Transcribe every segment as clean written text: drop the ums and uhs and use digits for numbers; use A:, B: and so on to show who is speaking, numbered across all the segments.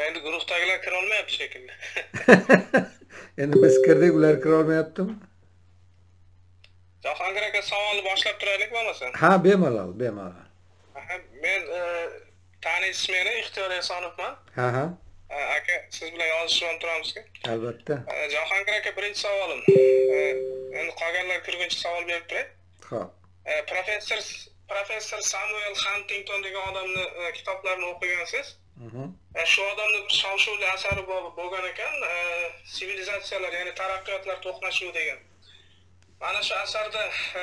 A: endi guruhdagilar kira olmayapti shekilli.
B: Endi biz kirdik, ular kira olmayaptimi?
A: Jahongir aka, savolni boshlab turaylik bo'lmasa.
B: Ha, bemalol, bemalol.
A: Men tanish ismini Ixtiyor Esonovman.
B: Ha,
A: Aka, siz bilan yozishib turamizku.
B: albatta.
A: Jahongir aka, birinchi savolim. Endi qolganlar kirguncha savol berib turay.
B: Xo'p.
A: Professor Samuel Huntington degan odamni kitoblarini o'qigansiz.
B: Mhm.
A: Shu odamni bir shov-shuvli asari bo'lgan ekan, sivilizatsiyalar, ya'ni taraqqiyotlar to'qnashuvi degan. Mana shu asarda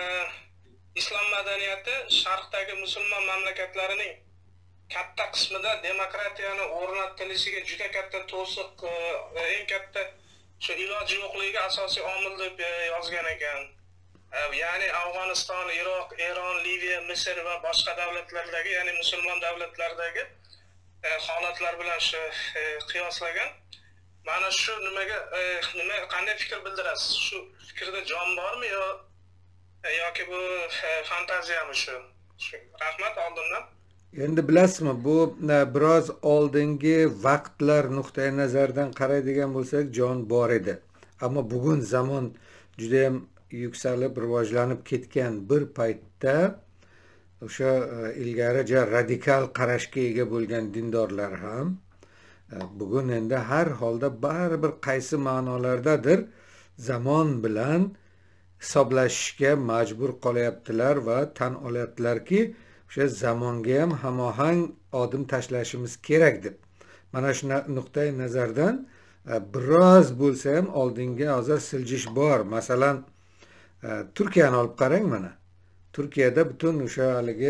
A: islom madaniyati sharqdagi musulmon mamlakatlarining katta qismida demokratiyani o'rnatilishiga juda katta to'siq, eng katta shu iloji yo'qligiga asosiy omil deb yozgan ekan. Ya'ni Afg'oniston, Iroq, Eron, Liviya, Misr va boshqa davlatlardagi, ya'ni musulmon davlatlardagi holatlar bilan shu qiyoslagan. Mana shu nima qanday fikr bildirasiz? Shu fikrda jon bormi yoki bu fantaziyami shu? Rahmat oldindan.
B: Endi bilasizmi, bu biroz oldingi vaqtlar nuqtai nazaridan qaraydigan bo'lsak, jon bor edi. Ammo bugun zamon juda ham yuksalib, rivojlanib ketgan bir paytda o'sha ilgaricha radikal qarashga ega bo'lgan dindorlar ham bugun endi har holda baribir qaysi ma'nolardadir zamon bilan hisoblashishga majbur qolyaptilar va tan olyaptilarki, o'sha zamonga ham hamohang odim tashlashimiz kerak deb. Mana shu nuqtai nazardan biroz bo'lsa ham oldinga hozir siljish bor. Masalan, Turkiyani olib qarang mana. Turkiyada butun o'sha haligi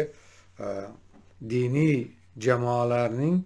B: diniy jamoalarning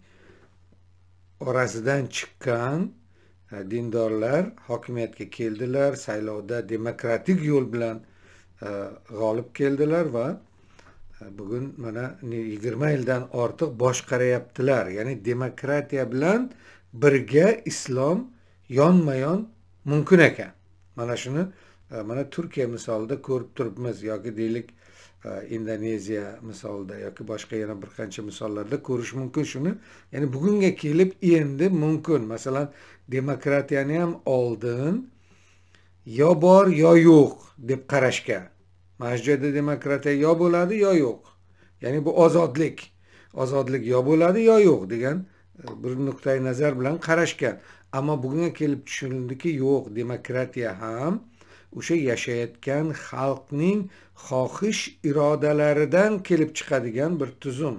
B: orasidan chiqqan dindorlar hokimiyatga keldilar, saylovda demokratik yo'l bilan g'olib keldilar va bugun mana 20 yildan ortiq boshqaryaptilar. Ya'ni demokratiya bilan birga islom yonma-yon mumkin ekan. Mana shuni mana Turkiya misolida ko'rib turibmiz, yoki deylik Indoneziya misolida yoki boshqa yana bir qancha misollarda ko'rish mumkin shuni. Ya'ni bugunga kelib endi mumkin. Masalan, demokratiyani ham oldin yo bor yo yo'q deb qarashgan. Mana shu yerda demokratiya yo bo'ladi yo yo'q. Ya'ni bu ozodlik. Ozodlik yo bo'ladi yo yo'q degan bir nuqtai nazar bilan qarashgan. Ammo bugunga kelib tushunildiki, yo'q, demokratiya ham o'sha yashayotgan xalqning xohish irodalaridan kelib chiqadigan bir tuzum.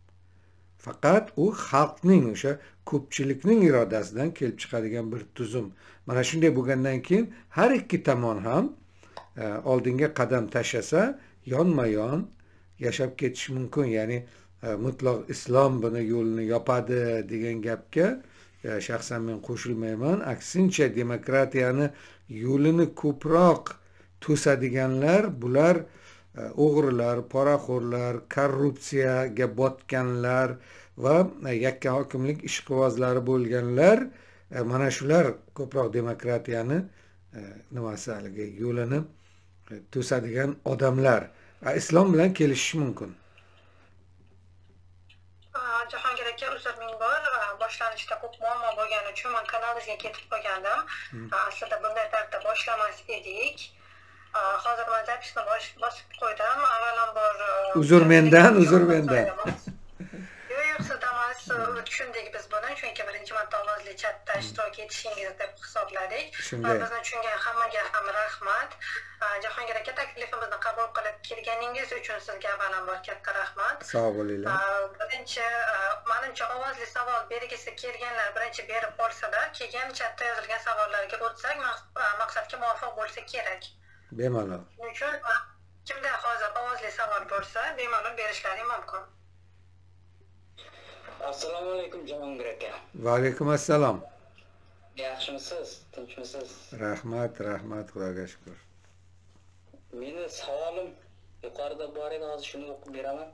B: Faqat u xalqning, o'sha ko'pchilikning irodasidan kelib chiqadigan bir tuzum. Mana shunday bo'lgandan keyin har ikki tomon ham oldinga qadam tashlasa yonma-yon yashab ketish mumkin. Ya'ni mutlaq islom buni yo'lini yopadi degan gapga shaxsan men qo'shilmayman. Aksincha, demokratiyani yo'lini ko'proq to'sadiganlar bular o'g'rilar, poraxo'rlar, korrupsiyaga botganlar va yakka hokimlik ishqibozlari bo'lganlar. Mana shular ko'proq demokratiyani nimasi haligi yo'lini to'sadigan odamlar. Islom bilan kelishish mumkin.
C: Jahongir aka, uzr ming bor. Boshlanishda ko'p muammo bo'lgani uchun men kanalingizga ketib qolgandim. Aslida bunday tarzda boshlamas edik. Hozir men zapisni bosib qo'ydim. Avvalambor
B: uzr mendan.
C: Yo'q, sizdan emas, tushundik biz buni. Chunki birinchi marta ovozli chatda ishtirok etishingiz deb hisobladik. Bizni tushungan hammaga ham rahmat. Jahongir aka, taklifimizni qabul qilib kelganingiz uchun sizga avvalambor katta rahmat.
B: Sog' bo'linglar.
C: Birinchi, menimcha ovozli savol bergisi kelganlar birinchi berib olsalar, keyin chatda yozilgan savollarga o'tsak, maqsadga muvofiq bo'lsa kerak.
B: Bemalol.
C: Shuning uchun kimda hozir ovozli savol bo'lsa, bemalol berishlari mumkin.
D: Assalomu alaykum Jahongir aka.
B: Va alaykum assalom.
D: Yaxshimisiz? Tinchmisiz?
B: Rahmat, Xudoga shukr.
D: Meni savolim yuqorida bor edi, hozir shuni o'qib beraman.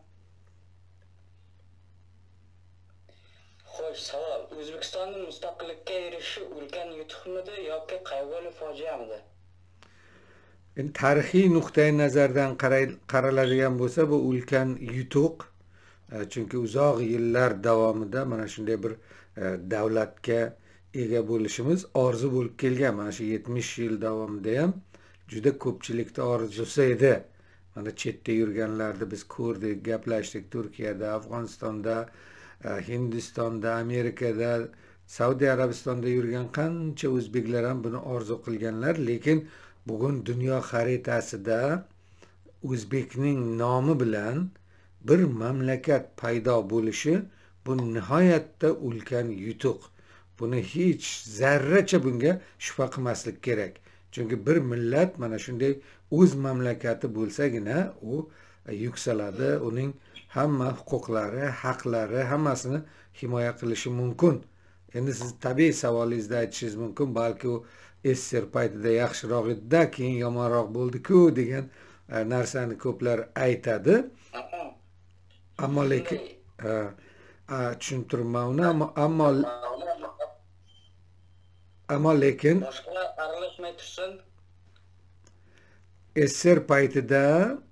D: Xo'sh, savol: O'zbekistonning mustaqillikka erishishi ulkan yutuqmidi yoki qayg'uli fojiamidi?
B: Endi tarixiy nuqtai nazardan qaraladigan bo'lsa, bu ulkan yutuq. Chunki uzoq yillar davomida mana shunday bir davlatga ega bo'lishimiz orzu bo'lib kelgan. Mana shu 70 yil davomida ham juda ko'pchilikning orzusi edi. Mana chetda yurganlarni biz ko'rdik, gaplashdik. Turkiyada, Afg'onistonda, Hindistonda, Amerikada, Saudiya Arabistonda yurgan qancha o'zbeklar ham buni orzu qilganlar, lekin bugun dunyo xaritasida o'zbekning nomi bilan bir mamlakat paydo bo'lishi bu nihoyatda ulkan yutuq. Buni hech zarracha bunga shubha qilmaslik kerak. Chunki bir millat mana shunday o'z mamlakati bo'lsagina u yuksaladi, uning hamma huquqlari, haqlari hammasini himoya qilishi mumkin. Endi siz tabiiy savolingizda aytishingiz mumkin, balki u SSR paytida yaxshiroq edi-da, keyin yomonroq bo'ldi-ku degan narsani ko'plar aytadi. Ammo lekin tushuntirman uni, ammo lekin
D: boshqalar aralashmay tursin.
B: SSR paytida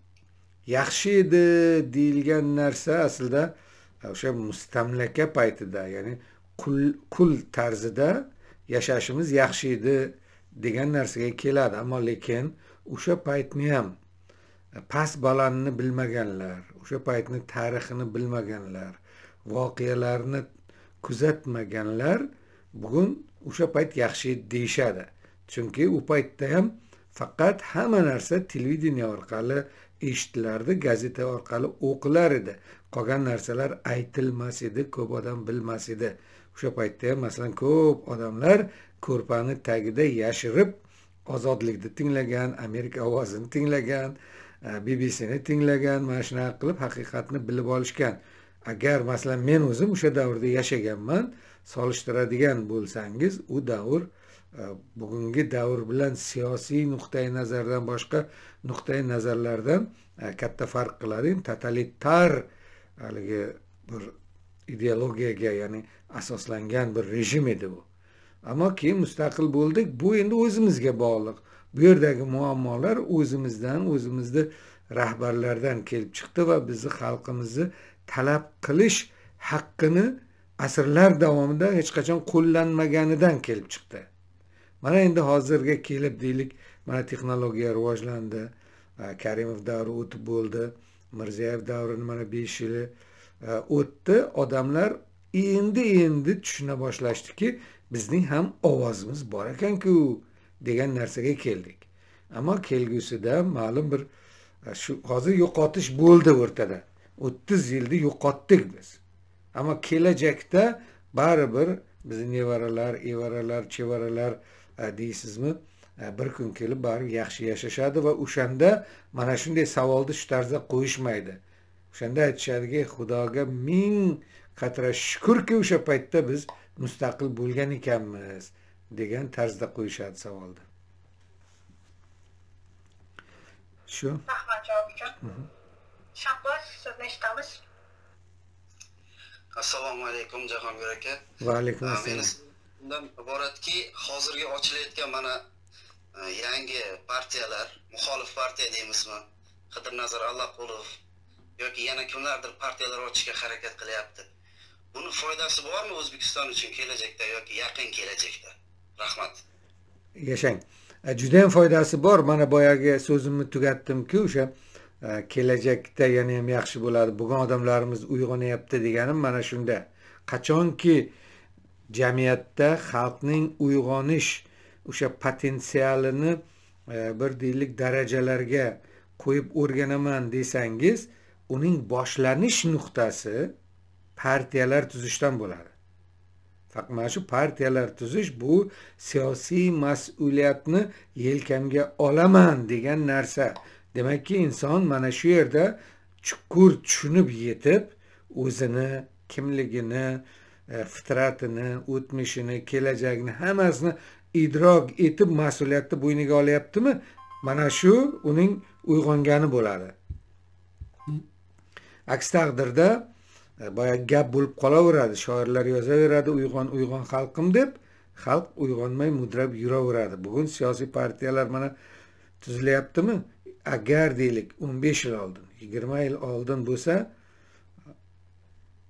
B: yaxshi edi deyilgan narsa aslida o'sha mustamlaka paytida, ya'ni qul tarzida yashashimiz yaxshi edi degan narsaga keladi. Ammo lekin o'sha paytni ham past balandni bilmaganlar, o'sha paytni tarixini bilmaganlar, voqealarni kuzatmaganlar bugun o'sha payt yaxshi edi deyishadi. Chunki u paytda ham faqat hamma narsa televideniya orqali eshitilardi, gazeta orqali o'qilar edi. Qolgan narsalar aytilmas edi, ko'p odam bilmas edi. O'sha paytda ham masalan ko'p odamlar ko'rpani tagida yashirib ozodlikni tinglagan, Amerika ovozini tinglagan, BBCni tinglagan, mana shunaqa qilib haqiqatni bilib olishgan. Agar masalan men o'zim o'sha davrda yashaganman, solishtiradigan bo'lsangiz, u davr bugungi davr bilan siyosiy nuqtai nazardan boshqa nuqtai nazarlardan katta farq qiladi. Totalitar haligi bir ideologiyaga, ya'ni asoslangan bir rejim edi bu. Ammo keyin mustaqil bo'ldik. Bu endi o'zimizga bog'liq. Bu yerdagi muammolar o'zimizni rahbarlardan kelib chiqdi va bizni xalqimizni talab qilish haqqini asrlar davomida hech qachon qo'llanmaganidan kelib chiqdi. Mana endi hozirga kelib deylik, mana texnologiya rivojlandi, Karimov davri o'tib bo'ldi, Mirziyoyev davrini mana 5 yili o'tdi. Odamlar endi tushuna boshlashdiki, bizning ham ovozimiz bor ekan-ku degan narsaga keldik. Ammo kelgusida ma'lum bir shu hozir yo'qotish bo'ldi o'rtada. 30 yilda yo'qotdik biz. Ammo kelajakda baribir bizning nevaralar, evaralar, chevaralar deysizmi, bir kun kelib baribir yaxshi yashashadi va o'shanda mana shunday savolni shu tarzda qo'yishmaydi. O'shanda aytishadiki, Xudoga ming qatra shukrki o'sha paytda biz mustaqil bo'lgan ekanmiz degan tarzda qo'yishadi savolni. Shu.
C: Rahmat javob uchun. Shahboz, sizni eshitamiz.
E: Assalomu alaykum Jahongir aka.
B: Va alaykum assalom.
E: Bundan iboratki, hozirgi ochilayotgan mana yangi partiyalar, muxolif partiya deymizmi? Qidirnazar Allaqulov yoki yana kimlardir partiyalar ochishga harakat qilyapti. Buni foydasi bormi O'zbekiston uchun kelajakda yoki yaqin kelajakda? Rahmat.
B: Yashang. Juda ham foydasi bor. Mana boyagi so'zimni tugatdim-ku, o'sha kelajakda yana ham yaxshi bo'ladi. Bugun odamlarimiz uyg'onyapti deganim mana shunda. Qachonki jamiyatda xalqning uyg'onish o'sha potensialini bir deylik darajalarga qo'yib o'rganaman desangiz, uning boshlanish nuqtasi partiyalar tuzishdan bo'ladi. Faqat mana shu partiyalar tuzish bu siyosiy mas'uliyatni yelkamga olaman degan narsa. Demakki inson mana shu yerda chuqur tushunib yetib, o'zini, kimligini, fitratini, o'tmishini, kelajagini hammasini idrok etib mas'uliyatni bo'yniga olyaptimi? Mana shu uning uyg'ongani bo'ladi. Aks taqdirda boyagi gap bo'lib qolaveradi. Shoirlar yozaveradi, uyg'on xalqim deb, xalq uyg'onmay mudrab yuraveradi. Bugun siyosiy partiyalar mana tuzilyaptimi? Agar deylik 15 yil oldin, 20 yil oldin bo'lsa,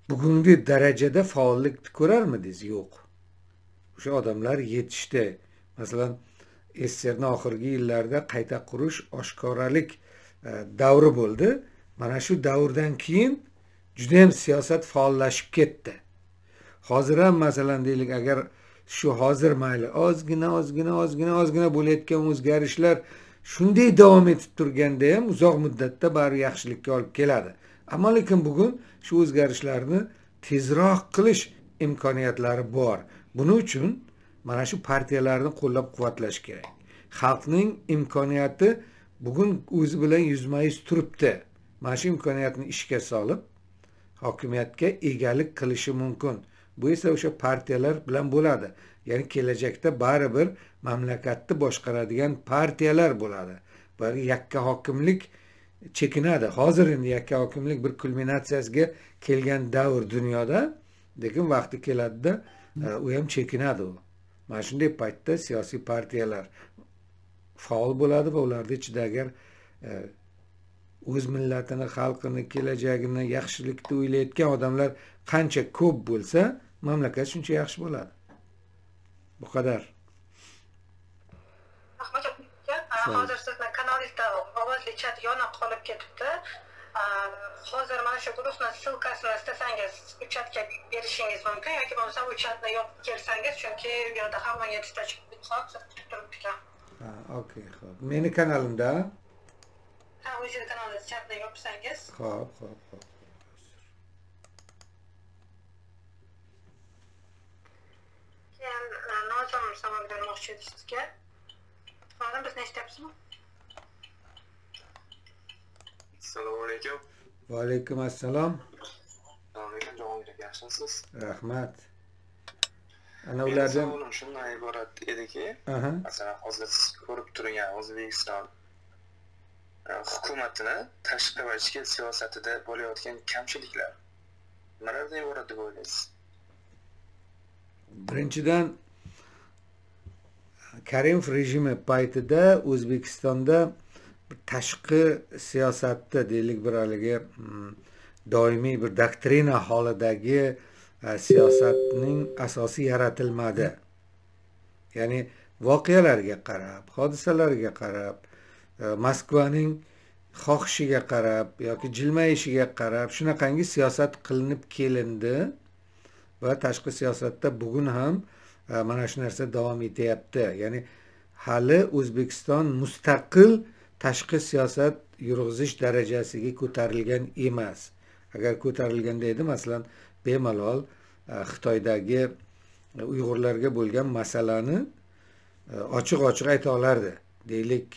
B: bugungi darajada faollik ko'rarmidingiz? Yo'q. O'sha odamlar yetishdi. Masalan, SSRning oxirgi yillarida qayta qurish oshkoralik davri bo'ldi. Mana shu davrdan keyin juda ham siyosat faollashib ketdi. Hozir ham masalan deylik, agar shu hozir mayli ozgina bo'layotgan o'zgarishlar shunday davom etib turganda ham uzoq muddatda baribir yaxshilikka olib keladi. Ammo lekin bugun shu o'zgarishlarni tezroq qilish imkoniyatlari bor. Buning uchun mana shu partiyalarni qo'llab-quvvatlash kerak. Xalqning imkoniyati bugun o'zi bilan yuzma-yuz turibdi. Mana shu imkoniyatni ishga solib hokimiyatga egalik qilishi mumkin. Bu esa o'sha partiyalar bilan bo'ladi. Ya'ni kelajakda baribir mamlakatni boshqaradigan partiyalar bo'ladi. Bir yakka hokimlik chekinadi. Hozir endi yakka hokimlik bir kulminatsiyasiga kelgan davr dunyoda, lekin vaqti keladida u ham chekinadi u. Mana shunday paytda siyosiy partiyalar faol bo'ladi va ularning ichida agar o'z millatini, xalqini, kelajagini, yaxshilikni o'ylayotgan odamlar qancha ko'p bo'lsa, mamlakat shuncha yaxshi bo'ladi. Bu qadar.
C: Rahmat aka. Hozir sizning kanalingizda ovozli chat yona qolib ketibdi. Hozir mana shu guruhning silkasini istasangiz u chatga berishingiz mumkin yoki bo'lmasa u chatni yopib kelsangiz, chunki bu yerda hammaga tutib turibdi.
B: Okey, xo'p. Meni kanalimda.
C: O'zingiz kanalingiz chatni yopsangiz.
B: Xo'p.
C: Keyin Nozim savol bermoqchi edi sizga. Nozim, bizni eshityapsizmi?
F: Assalomu alaykum.
B: Va alaykum assalom.
F: Yaxshimisiz?
B: Rahmat. Ana ulardan
F: savolim shundan iborat ediki, masalan, hozir siz ko'rib turgan O'zbekiston hukumatini tashqi va ichki siyosatida bo'layotgan kamchiliklar nimalardan iborat deb o'ylaysiz?
B: Birinchidan, Karimov rejimi paytida O'zbekistonda tashqi siyosatda deylik bir haligi doimiy bir doktrina holidagi siyosatning asosi yaratilmadi. Ya'ni voqealarga qarab, hodisalarga qarab, Moskvaning xohishiga qarab yoki jilmayishiga qarab shunaqangi siyosat qilinib kelindi va tashqi siyosatda bugun ham mana shu narsa davom etyapti. Ya'ni hali O'zbekiston mustaqil tashqi siyosat yurg'izish darajasiga ko'tarilgan emas. Agar ko'tarilganda edi, masalan, bemalol Xitoydagi Uyg'urlarga bo'lgan masalani ochiq-ochiq ayta olardi. Deylik,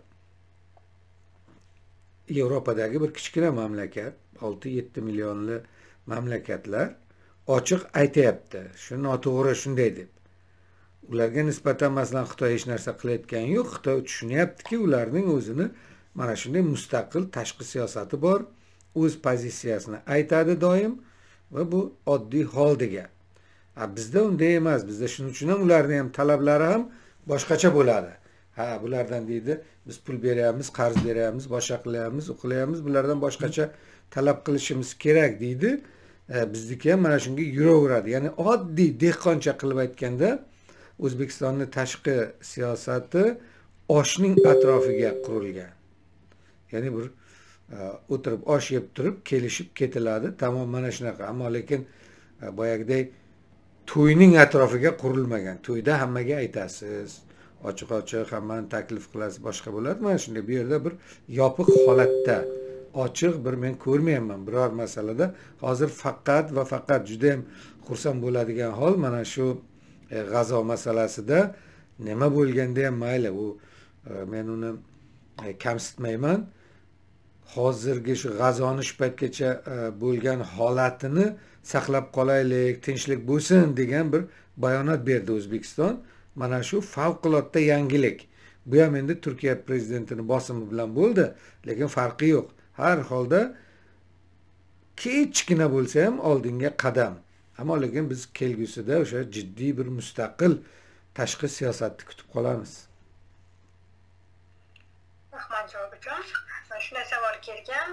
B: Yevropadagi bir kichkina mamlakat, 6-7 millionli mamlakatlar ochiq aytayapti. Shu noto'g'ri shunday deb. Ularga nisbatan masalan Xitoy hech narsa qilayotgani yo'q. Xitoy tushunyaptiki, ularning o'zini mana shunday mustaqil tashqi siyosati bor. O'z pozitsiyasini aytadi doim va bu oddiy hol degan. Bizda unday emas. Bizda shuning uchun ham ularning ham talablari ham boshqacha bo'ladi. Bulardan deydi, biz pul beryapmiz, qarz beryapmiz, boshqa qilyapmiz, u qilyapmiz, bulardan boshqacha talab qilishimiz kerak deydi. Bizniki ham mana shunga yuraveradi. Ya'ni oddiy dehqoncha qilib aytganda, O'zbekistonning tashqi siyosati oshning atrofiga qurilgan. Ya'ni bir o'tirib osh yeb turib kelishib ketiladi. Tamom mana shunaqa. Ammo lekin boyagidek to'yning atrofiga qurilmagan. To'yda hammaga aytasiz, ochiq-ochiq hammani taklif qilasiz, boshqa bo'ladi. Mana shunday bu yerda bir yopiq holatda, ochiq bir men ko'rmayapman biror masalada. Hozir faqat va faqat juda ham xursand bo'ladigan hol mana shu G'azo masalasida nima bo'lganda ham mayli, u men uni kamsitmayman. Hozirgi shu G'azoni shu paytgacha bo'lgan holatini saqlab qolaylik, tinchlik bo'lsin degan bir bayonot berdi O'zbekiston. Mana shu favqulodda yangilik. Bu ham endi Turkiya prezidentining bosimi bilan bo'ldi, lekin farqi yo'q. Har holda kichkina bo'lsa ham oldinga qadam. Ammo lekin biz kelgusida o'sha jiddiy bir mustaqil tashqi siyosatni kutib qolamiz.
C: Rahmat javob uchun. Shunday savol kelgan.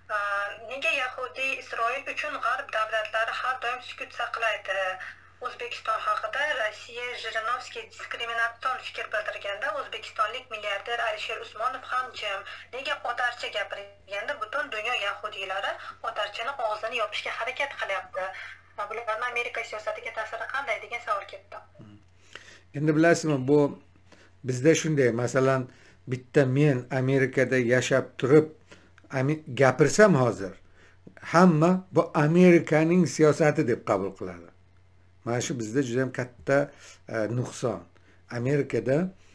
C: Nega Yahudiy Isroil uchun g'arb davlatlari har doim sukut saqlaydi? O'zbekiston haqida Rossiya Jirinovskiy diskriminatsion fikr bildirganda o'zbekistonlik milliarder Alisher Usmonov ham jim. Nega otarcha gapirganda butun dunyo yahudiylari otarchani og'zini yopishga harakat qilyapti? Bularning Amerika siyosatiga ta'siri qanday degan savol ketdi.
B: Endi bilasizmi, bu bizda shunday, masalan, bitta men Amerikada yashab turib gapirsam hozir hamma bu Amerikaning siyosati deb qabul qiladi. Mana shu bizda juda ham katta nuqson. Amerikada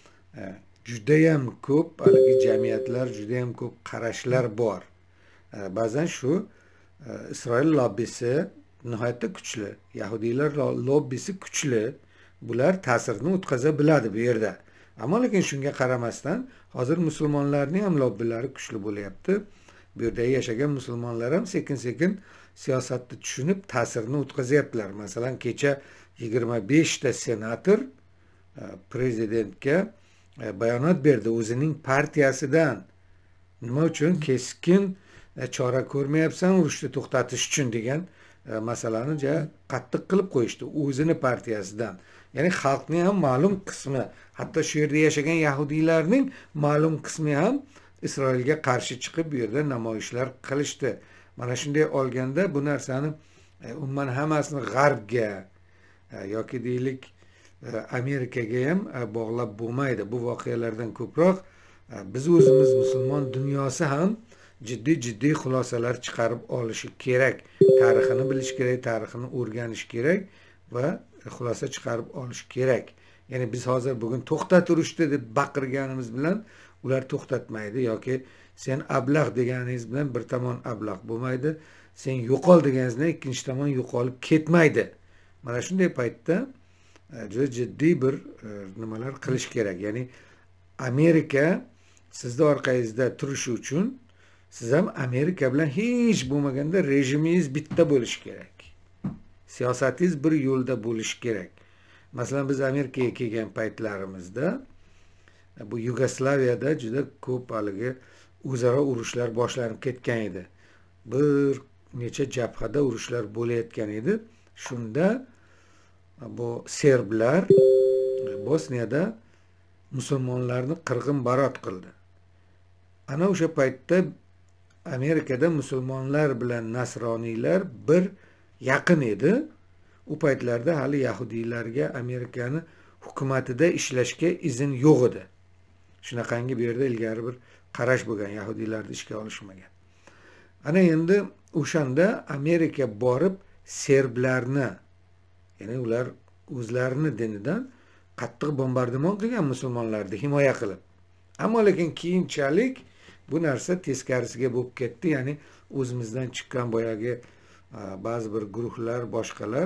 B: juda ham ko'p haligi jamiyatlar, juda ham ko'p qarashlar bor. Ba'zan shu Isroil lobbisi nihoyatda kuchli, yahudiylar lobbisi kuchli. Bular ta'sirini o'tkaza biladi bu yerda. Ammo lekin shunga qaramasdan hozir musulmonlarning ham lobbilari kuchli bo'lyapti. Bu yerda yashagan musulmonlar ham sekin-sekin siyosatni tushunib ta'sirini o'tkazyaptilar. Masalan, kecha 25 ta senator prezidentga bayonot berdi o'zining partiyasidan. Nima uchun keskin chora ko'rmayapsan urushni to'xtatish uchun degan masalani qattiq qilib qo'yishdi o'zini partiyasidan. Ya'ni xalqning ham ma'lum qismi, hatto shu yerda yashagan yahudiylarning ma'lum qismi ham Isroilga qarshi chiqib bu yerda namoyishlar qilishdi. Mana shunday olganda bu narsani umuman hammasini g'arbga yoki deylik Amerikaga ham bog'lab bo'lmaydi. Bu voqealardan ko'proq biz o'zimiz musulmon dunyosi ham jiddiy xulosalar chiqarib olishi kerak. Tarixini bilish kerak, tarixini o'rganish kerak va xulosa chiqarib olish kerak. Ya'ni biz hozir bugun to'xtat urushdi deb baqirganimiz bilan ular to'xtatmaydi yoki sen ablah deganingiz bilan bir tomon ablah bo'lmaydi, sen yo'qol deganingiz ikkinchi tomon yo'qolib ketmaydi. Mana shunday paytda juda jiddiy bir nimalar qilish kerak. Ya'ni Amerika sizni orqangizda turishi uchun siz ham Amerika bilan hech bo'lmaganda rejimingiz bitta bo'lishi kerak. Siyosatingiz bir yo'lda bo'lishi kerak. Masalan, biz Amerikaga kelgan paytlarimizda bu Yugoslaviyada juda ko'p haligi o'zaro urushlar boshlanib ketgan edi. Bir necha jabhada urushlar bo'layotgan edi. Shunda bu serblar Bosniyada musulmonlarni qirg'in barot qildi. Ana o'sha paytda Amerikada musulmonlar bilan nasroniylar bir yaqin edi. U paytlarda hali yahudiylarga Amerikani hukumatida ishlashga izn yo'q edi. Shunaqangi bu yerda ilgari bir qarash bo'lgan, yahudiylarni ishga olishmagan. Ana endi o'shanda Amerika borib serblarni, ya'ni ular o'zlarini dinidan qattiq bombardimon qilgan musulmonlarni himoya qilib. Ammo lekin keyinchalik bu narsa teskarisiga bo'lib ketdi. Ya'ni o'zimizdan chiqqan boyagi ba'zi bir guruhlar, boshqalar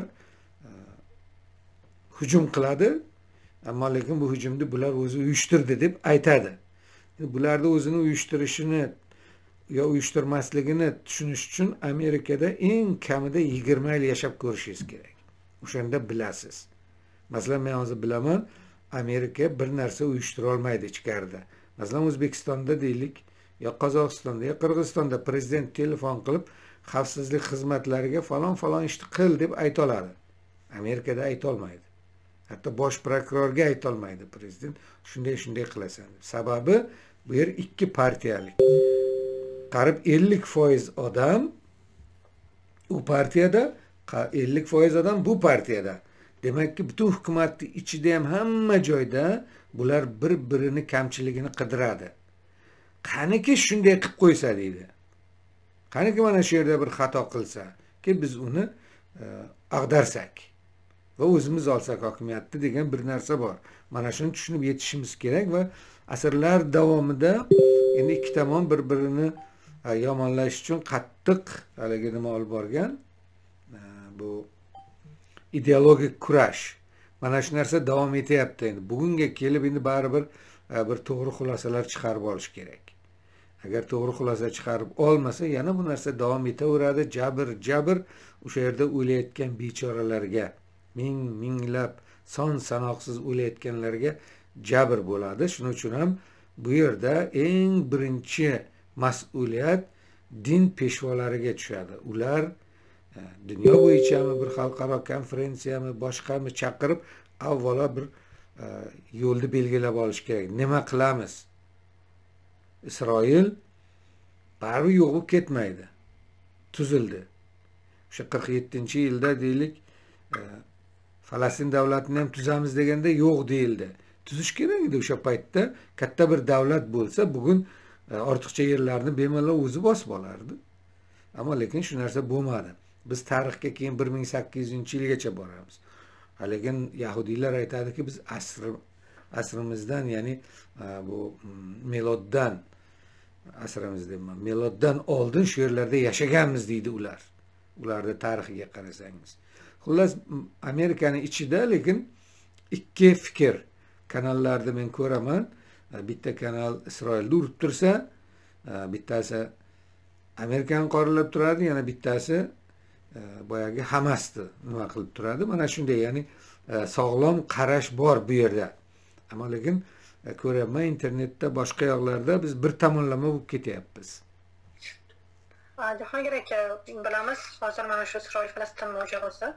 B: hujum qiladi. Ammo lekin bu hujumni bular o'zi uyushtirdi deb aytadi. Bularni o'zini uyushtirishini yo uyushtirmasligini tushunish uchun Amerikada eng kamida 20 yil yashab ko'rishingiz kerak. O'shanda bilasiz. Masalan, men hozir bilaman, Amerika bir narsa uyushtira olmaydi ichkarida. Masalan, O'zbekistonda deylik, yo Qozog'istonda, yo Qirg'izistonda prezident telefon qilib xavfsizlik xizmatlariga falon ishni qil deb ayta oladi. Amerikada ayta olmaydi. Hatto bosh prokurorga ayta olmaydi prezident, shunday qilasan deb. Sababi bu yer ikki partiyalik. Qarib 50% odam u partiyada, 50% odam bu partiyada. Demakki butun hukumatning ichida ham hamma joyda bular bir-birini kamchiligini qidiradi. Qaniki shunday qilib qo'ysa deydi. Qaniki mana shu yerda bir xato qilsa, ki biz uni ag'darsak va o'zimiz olsak hokimiyatni degan bir narsa bor. Mana shuni tushunib yetishimiz kerak va asrlar davomida endi ikki tomon bir-birini yomonlash uchun qattiq haligi nima olib borgan, bu ideologik kurash. Mana shu narsa davom etyapti endi. Bugunga kelib endi baribir bir to'g'ri xulosalar chiqarib olish kerak. Agar to'g'ri xulosa chiqarib olmasa, yana bu narsa davom etaveradi. Jabr o'sha yerda o'layotgan bechoralarga, minglab son sanoqsiz o'layotganlarga jabr bo'ladi. Shuning uchun ham bu yerda eng birinchi mas'uliyat din peshvolariga tushadi. Ular dunyo bo'yichami bir xalqaro konferensiyami boshqami chaqirib avvalo bir yo'lni belgilab olish kerak. Nima qilamiz? Isroil baribir yo'q bo'lib ketmaydi. Tuzildi. O'sha 47-yilda deylik Falastin davlatini ham tuzamiz deganda yo'q deyildi. Tuzish kerak edi o'sha paytda. Katta bir davlat bo'lsa, bugun ortiqcha yerlarni bemalol o'zi bosib olardi. Ammo lekin shu narsa bo'lmadi. Biz tarixga keyin 1800-yilgacha boramiz. Lekin yahudiylar aytadiki, biz asrimizdan, ya'ni bu miloddan asrimiz deyman. Miloddan oldin shu yerlarda yashaganmiz deydi ular. Ularning tarixiga qarasangiz. Xullas, Amerikaning ichida lekin ikki fikr kanallarda men ko'raman. Bitta kanal Isroilni urib tursa, bittasi Amerikani qoralab turadi, yana bittasi boyagi Hamasni nima qilib turadi. Mana shunday, ya'ni sog'lom qarash bor bu yerda. Ammo lekin ko'raman internetda boshqa yoqlarda biz bir tomonlama bo'lib ketyapmiz.
C: Jahongir aka, bilamiz, hozir mana shu Isroil Falastin mojarosi.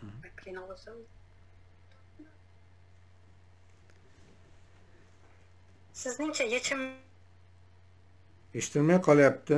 C: Sizningcha yechim
B: Eshitilmay qolyapti.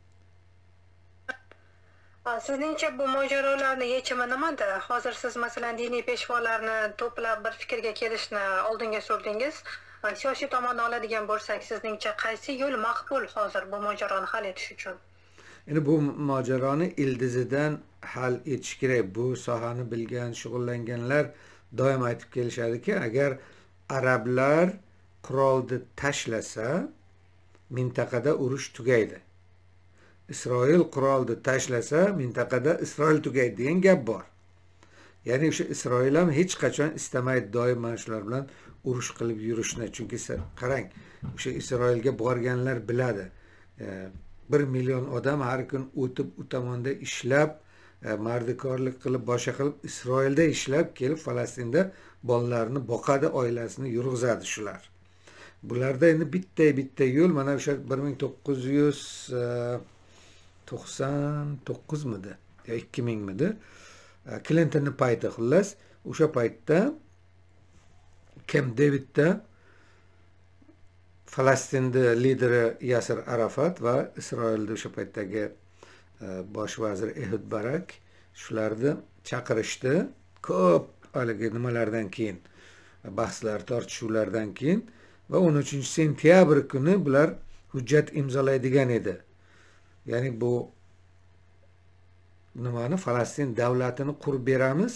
C: Sizningcha bu mojarolarning yechimi nimada? Hozir siz masalan diniy peshvolarni to'plab bir fikrga kelishni oldinga surdingiz. Siyosiy tomondan oladigan bo'lsak, sizningcha qaysi yo'l maqbul hozir bu mojaroni hal etish uchun?
B: Endi bu mojaroni ildizidan hal etish kerak. Bu sohani bilgan, shug'ullanganlar doim aytib kelishadiki, agar arablar qurolni tashlasa, mintaqada urush tugaydi. Isroil qurolni tashlasa, mintaqada Isroil tugaydi degan gap bor. Ya'ni o'sha Isroil ham hech qachon istamaydi doim mana shular bilan urush qilib yurishni. Chunki qarang, o'sha Isroilga borganlar biladi. 1 million odam har kun o'tib u tomonda ishlab, mardikorlik qilib, boshqa qilib Isroilda ishlab kelib Falastinda bolalarini boqadi, oilasini yurg'izadi shular. Bularda endi bitta yo'l mana o'sha 1999 midi yo 2000 midi Clintonning payti, xullas o'sha paytda Camp Davidda Falastinda lideri Yasir Arafat va Isroilda o'sha paytdagi bosh vazir Ehud Barak shularni chaqirishdi. Ko'p haligi nimalardan keyin, bahslar, tortishuvlardan keyin va 13-sentyabr kuni bular hujjat imzolaydigan edi. Ya'ni bu nimani, Falastin davlatini qurib beramiz.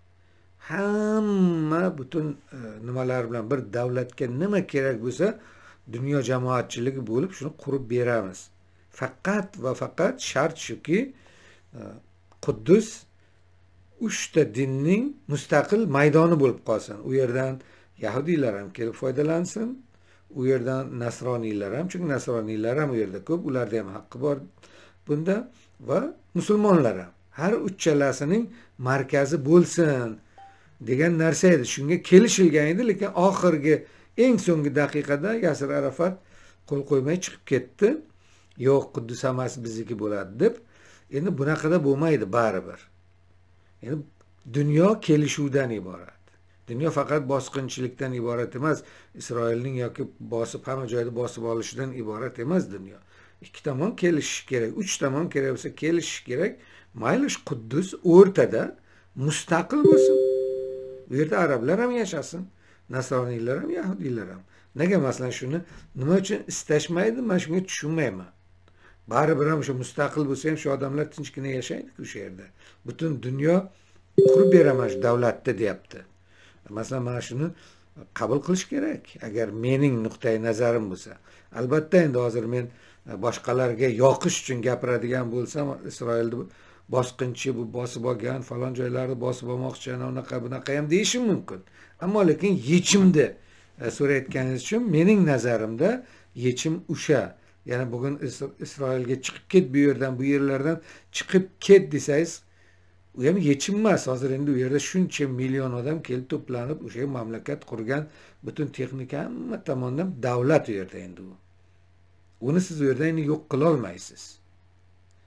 B: Hamma butun nimalar bilan bir davlatga nima kerak bo'lsa, dunyo jamoatchiligi bo'lib shuni qurib beramiz. Faqat va faqat shart shuki, Quddus 3 ta dinning mustaqil maydoni bo'lib qolsin. U yerdan yahudiylar ham kelib foydalansin, u yerdan nasroniylar ham, chunki nasroniylar ham u yerda ko'p, ularda ham haqqi bor bunda, va musulmonlar ham. Har uchalasining markazi bo'lsin degan narsa edi. Shunga kelishilgan edi, lekin oxirgi eng so'nggi daqiqada Yasir Arafat qo'l qo'ymay chiqib ketdi. Yo'q, Quddus hammasi bizniki bo'ladi deb. Endi bunaqada bo'lmaydi baribir. Endi dunyo kelishuvdan iborat. Dunyo faqat bosqinchilikdan iborat emas. Isroilning yoki bosib hamma joyda bosib olishidan iborat emas dunyo. Ikki tomon kelishish kerak, 3 tomon kerak bo'lsa kelishish kerak. Mayli Quddus o'rtada mustaqil bo'lsin. Bu yerda arablar ham yashasin, nasroniylar ham, yahudiylar ham. Nega masalan shuni nima uchun istashmaydi? Men shunga tushunmayman. Baribir ham o'sha mustaqil bo'lsa ham shu odamlar tinchgina yashaydi-ku o'sha yerda. Butun dunyo qurib beraman shu davlatni deyapti. Masalan, mana shuni qabul qilish kerak, agar mening nuqtai nazarim bo'lsa. Albatta endi hozir men boshqalarga yoqish uchun gapiradigan bo'lsam, Isroilni bosqinchi, bu bosib olgan, falon joylarni bosib olmoqchi, unaqa bunaqa ham deyishim mumkin. Ammo lekin yechimni so'rayotganingiz uchun mening nazarimda yechim o'sha. Ya'ni bugun Isroilga chiqib ket, bu yerdan, bu yerlardan chiqib ket desangiz, u ham yechim emas. Hozir endi u yerda shuncha million odam kelib to'planib, o'sha mamlakat qurgan, butun texnika hamma tomondan davlat u yerda endi u. Uni siz u yerda endi yo'q qila olmaysiz.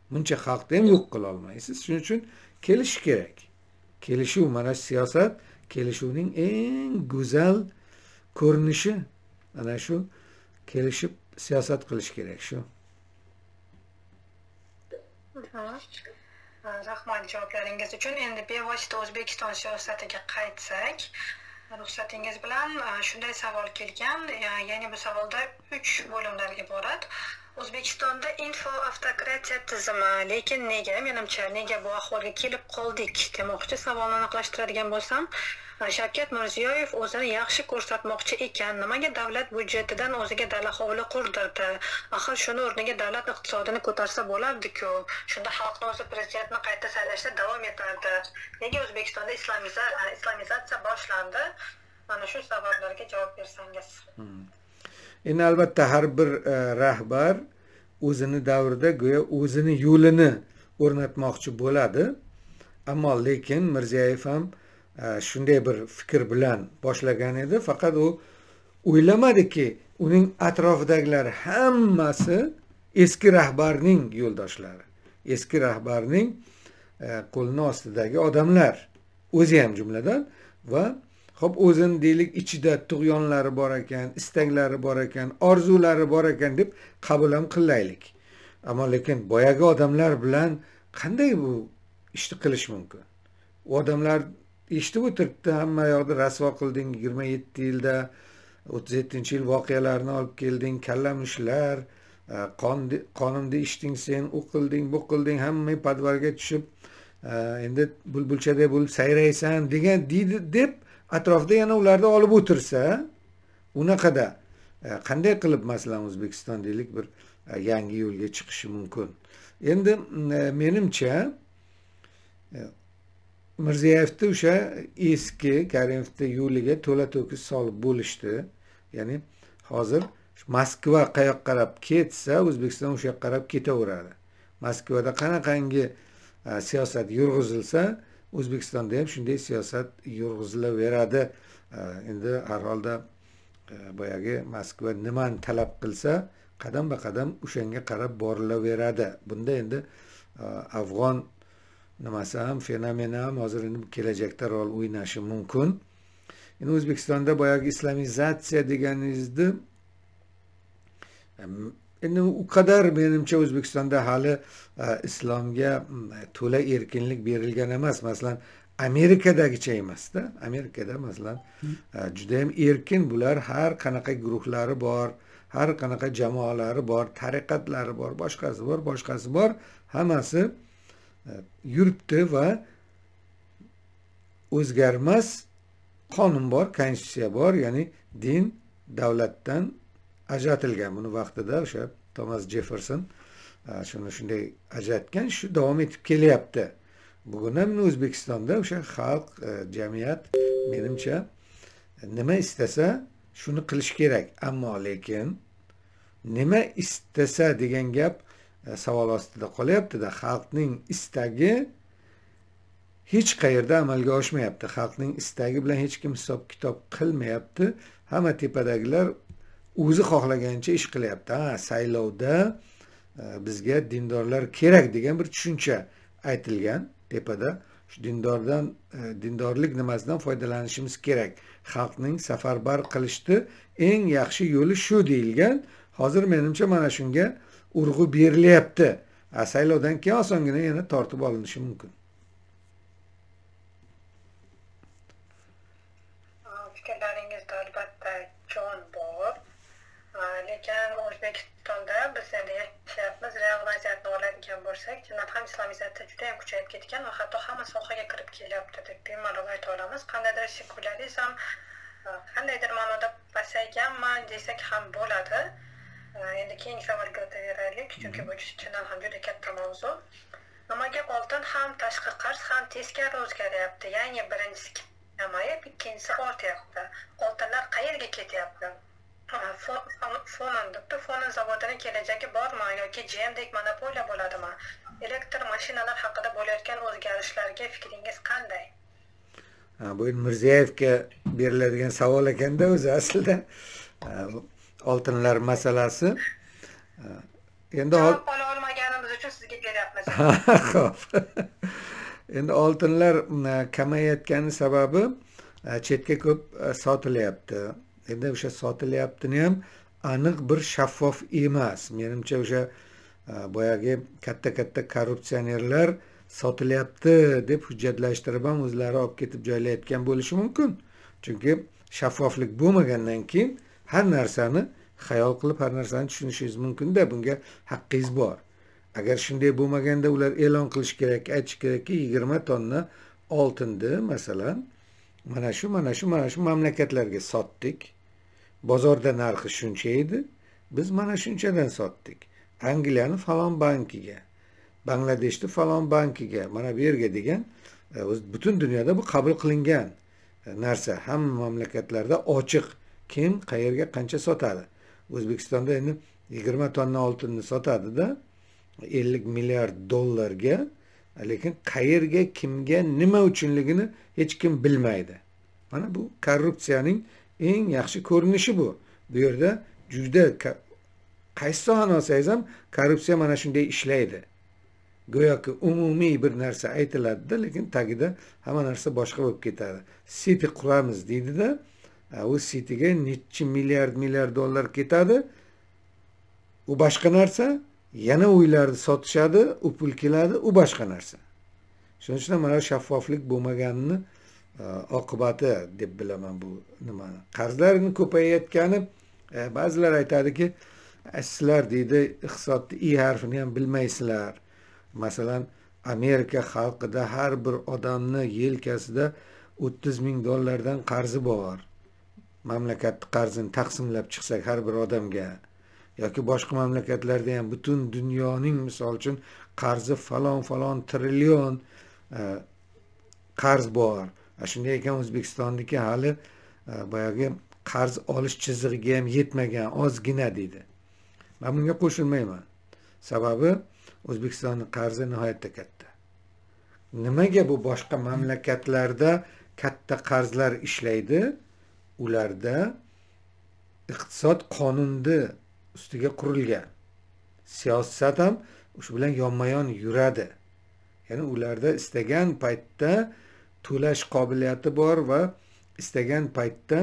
B: Buncha xalqni ham yo'q qila olmaysiz. Shuning uchun kelishish kerak. Kelishuv, mana siyosat kelishuvning eng go'zal ko'rinishi. Ana shu kelishib siyosat qilish kerak shu.
C: Rahmat javoblaringiz uchun. Endi bevosita O'zbekiston siyosatiga qaytsak, ruxsatingiz bilan shunday savol kelgan. Ya'ni bu savolda 3 bo'limlarga iborat. O'zbekistonda info avtokratiya tizimi, lekin nega, menimcha, nega bu ahvolga kelib qoldik demoqchi. Savolni aniqlashtiradigan bo'lsam, Shavkat Mirziyoyev o'zini yaxshi ko'rsatmoqchi ekan, nimaga davlat byudjetidan o'ziga dala hovli qurdirdi? Axir shuni o'rniga davlat iqtisodini ko'tarsa bo'lardi-ku. Shunda xalqni o'zi prezidentni qayta saylashda davom etardi. Nega O'zbekistonda islomizatsiya boshlandi? Mana shu savollarga javob bersangiz.
B: Endi albatta har bir rahbar o'zini davrida go'yo o'zini yo'lini o'rnatmoqchi bo'ladi. Ammo lekin Mirziyoyev ham shunday bir fikr bilan boshlagan edi, faqat u o'ylamadiki, uning atrofidagilar hammasi eski rahbarning yo'ldoshlari, eski rahbarning qo'lini ostidagi odamlar, o'zi ham jumladan. Va xo'p, o'zini deylik ichida tug'yonlari bor ekan, istaklari bor ekan, orzulari bor ekan deb qabul ham qilaylik. Ammo lekin boyagi odamlar bilan qanday bu ishni qilish mumkin? U odamlar eshitib o'tiribdi, hamma yoqda rasvo qilding, 27 yilda 37-yil voqealarni olib kelding, kallam ishlar, qonimda ichding sen, u qilding, bu qilding, hamma podvalga tushib, endi bulbulchaday bo'lib sayraysan degan deydi deb atrofda yana ularni olib o'tirsa, unaqada qanday qilib masalan O'zbekiston deylik bir yangi yo'lga chiqishi mumkin? Endi menimcha Mirziyoyevni o'sha eski Karimovning yo'liga to'la to'kis solib bo'lishdi. Ya'ni hozir Moskva qayoqqa qarab ketsa, O'zbekiston o'sha yoqqa qarab ketaveradi. Moskvada qanaqangi siyosat yurg'izilsa, O'zbekistonda ham shunday siyosat yurg'izilaveradi. Endi har holda boyagi Moskva nimani talab qilsa, qadam-qadam o'shanga qarab borilaveradi. Bunda endi afg'on nimasi ham, fenomeni ham hozir endi kelajakda rol o'ynashi mumkin. Endi O'zbekistonda boyagi islamizatsiya deganingizni endi u qadar menimcha O'zbekistonda hali islomga to'la erkinlik berilgan emas. Masalan, Amerikadagicha emas-da. Amerikada masalan juda ham erkin, bular har qanaqa guruhlari bor, har qanaqa jamoalari bor, tariqatlari bor, boshqasi bor, hammasi yuribdi va o'zgarmas qonun bor, konstitutsiya bor, ya'ni din davlatdan ajratilgan. Buni vaqtida o'sha Thomas Jefferson shunday ajratgan, shu davom etib kelyapti. Bugun ham O'zbekistonda o'sha xalq, jamiyat menimcha nima istasa shuni qilish kerak. Ammo lekin nima istasa degan gap savol ostida qolyapti-da. Xalqning istagi hech qayerda amalga oshmayapti. Xalqning istagi bilan hech kim hisob-kitob qilmayapti. Hamma tepadagilar o'zi xohlagancha ish qilyapti. Saylovda bizga dindorlar kerak degan bir tushuncha aytilgan tepada. Shu dindorlik nimasidan foydalanishimiz kerak. Xalqning safarbar qilishni eng yaxshi yo'li shu deyilgan. Hozir menimcha mana shunga urg'u berilyapti. Saylovdan keyin osongina yana tortib olinishi mumkin.
C: Fikrlaringizda albatta jon bor. Lekin O'zbekistonda biz endi yashayapmiz, real vaziyatni oladigan bo'lsak, chindan ham islomizatsiya juda ham kuchayib ketgan va hatto hamma sohaga kirib kelyapti deb bemalol ayta olamiz. Qandaydir sekularizm, qandaydir ma'noda pasayganmi desak ham bo'ladi. Endi keyingi savolga o'taveraylik, chunki bu chindan ham juda katta mavzu. Nimaga oltin ham, tashqi qarz ham teskari o'zgaryapti? Ya'ni birinchisi kamayib, ikkinchisi ortyapti. Oltinlar qayerga ketyapti? Fonon zavodining kelajagi bormi yoki GMdek monopoliya bo'ladimi? Elektr mashinalar haqida bo'layotgan o'zgarishlarga fikringiz qanday?
B: Bu Mirziyoyevga beriladigan savol ekanda o'zi aslida oltinlar masalasi.
C: Endi ola olmaganimiz uchun uchun sizga beryapmiz.
B: Xo'p. Endi oltinlar kamayayotgani sababi chetga ko'p sotilyapti. Endi o'sha sotilyaptini ham aniq bir shaffof emas. Menimcha o'sha boyagi katta korrupsionerlar sotilyapti deb hujjatlashtirib ham o'zlari olib ketib joylayotgan bo'lishi mumkin. Chunki shaffoflik bo'lmagandan keyin har narsani xayol qilib har narsani tushunishingiz mumkin-da, bunga haqqingiz bor. Agar shunday bo'lmaganda ular e'lon qilish kerak, aytish kerakki 20 tonna oltinni masalan mana shu mamlakatlarga sotdik. Bozorda narxi shuncha edi, biz mana shunchadan sotdik. Angliyani falon bankiga, Bangladeshni falon bankiga, mana bu yerga degan butun dunyoda bu qabul qilingan narsa. Hamma mamlakatlarda ochiq kim qayerga qancha sotadi. O'zbekistonda endi 20 tonna oltinni sotadi-da 50 milliard dollarga, lekin qayerga, kimga, nima uchunligini hech kim bilmaydi. Mana bu korrupsiyaning eng yaxshi ko'rinishi bu. Bu yerda juda qaysi sohani olsangiz ham korrupsiya mana shunday ishlaydi. Go'yoki umumiy bir narsa aytiladi-da, lekin tagida hamma narsa boshqa bo'lib ketadi. City quramiz deydi-da, u Cityga necha milliard dollar ketadi. U boshqa narsa, yana uylarni sotishadi, u pul keladi, u boshqa narsa. Shuning uchun mana shaffoflik bo'lmaganini oqibati deb bilaman bu nimani. Qarzlarning ko'payayotgani, ba'zilar aytadiki, sizlar deydi iqtisodni i harfini ham bilmaysizlar. Masalan, Amerika xalqida har bir odamni yelkasida 30 ming dollardan qarzi bor. Mamlakat qarzini taqsimlab chiqsak har bir odamga yoki boshqa mamlakatlarda ham butun dunyoning misol uchun qarzi falon trillion qarz bor. Shunday ekan O'zbekistonniki hali boyagi qarz olish chizig'iga ham yetmagan, ozgina deydi. Men bunga qo'shilmayman. Sababi O'zbekistonning qarzi nihoyatda katta. Nimaga bu boshqa mamlakatlarda katta qarzlar ishlaydi? Ularda iqtisod qonunni ustiga qurilgan. Siyosat ham shu bilan yonma-yon yuradi. Ya'ni ularda istagan paytda to'lash qobiliyati bor va istagan paytda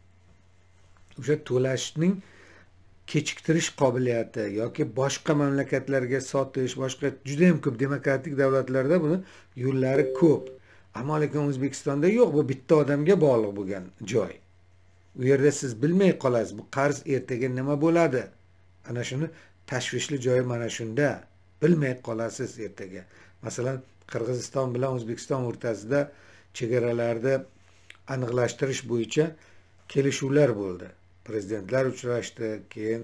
B: o'sha to'lashning kechiktirish qobiliyati yoki boshqa mamlakatlarga sotish, boshqa juda ham ko'p demokratik davlatlarda buni yo'llari ko'p. Ammo lekin O'zbekistonda yo'q, bu bitta odamga bog'liq bo'lgan joy. U yerda siz bilmay qolasiz, bu qarz ertaga nima bo'ladi? Ana shuni tashvishli joyi mana shunda. Bilmay qolasiz ertaga. Masalan, Qirg'iziston bilan O'zbekiston o'rtasida chegaralarda aniqlashtirish bo'yicha kelishuvlar bo'ldi. Prezidentlar uchrashdi, keyin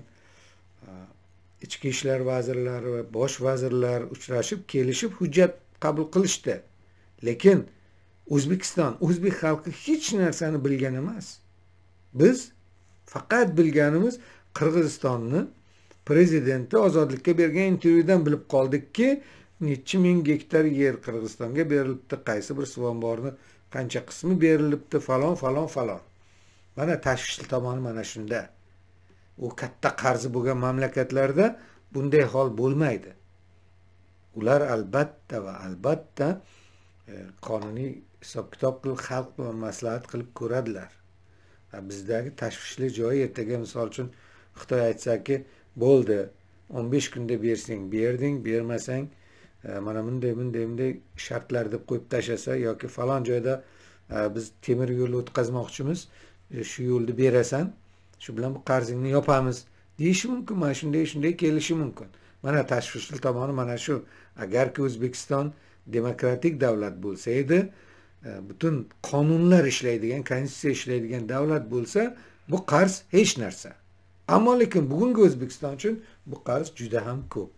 B: ichki ishlar vazirlari va bosh vazirlar uchrashib, kelishib hujjat qabul qilishdi. Lekin O'zbekiston, o'zbek xalqi hech narsani bilgan emas. Biz faqat bilganimiz Qirg'izistonni prezidenti ozodlikka bergan intervyudan bilib qoldikki, necha ming gektar yer Qirg'izistonga berilibdi, qaysi bir suv omborini qancha qismi berilibdi, falon. Mana tashvishli tomoni mana shunda. U katta qarzi bo'lgan mamlakatlarda bunday hol bo'lmaydi. Ular albatta qonuniy hisob-kitob qilib xalq bilan maslahat qilib ko'radilar. Bizdagi tashvishli joyi ertaga misol uchun Xitoy aytsaki, bo'ldi, 15 kunda bersang, berding, bermasang, mana bunday shartlar deb qo'yib tashlasa yoki falon joyda biz temir yo'l o'tkazmoqchimiz, shu yo'lni berasan, shu bilan bu qarzingni yopamiz deyishi mumkin. Mana shunday kelishi mumkin. Mana tashvishli tomoni mana shu. Agarki O'zbekiston demokratik davlat bo'lsa edi, butun qonunlar ishlaydigan, konstitutsiya ishlaydigan davlat bo'lsa, bu qarz hech narsa. Ammo lekin bugungi O'zbekiston uchun bu qarz juda ham ko'p.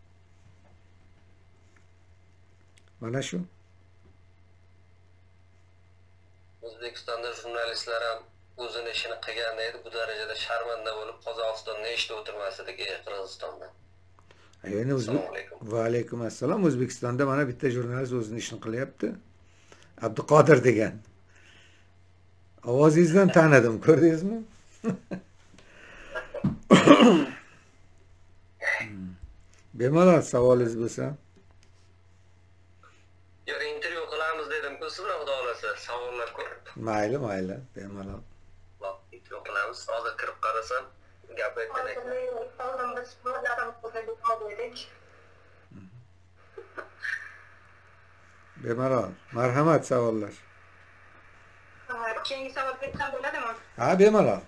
B: Mana shu.
G: O'zbekistonda jurnalistlar ham o'zini ishini qilganda edi, bu darajada sharmanda bo'lib Qozog'istonda eshitib o'tirmasdik Qirg'izistonda.
B: Va alaykum assalom. O'zbekistonda mana bitta jurnalist o'zini ishini qilyapti. Abduqodir degan. Ovozingizdan tanidim, ko'rdingizmi? Bemalol savolingiz bo'lsa.
G: Yo, intervyu qilamiz dedim-ku, sizlar xudo xolasa savollar ko'p.
B: Mayli, bemalol.
G: Intervyu qilamiz. Hozir kirib qarasam, gap aytgan ekan.
C: Oldin biz bolalarimiz qildik.
B: Bemalol. Marhamat savollar.
C: Keyingi savol bersa bo'ladimi?
B: Ha, bemalol.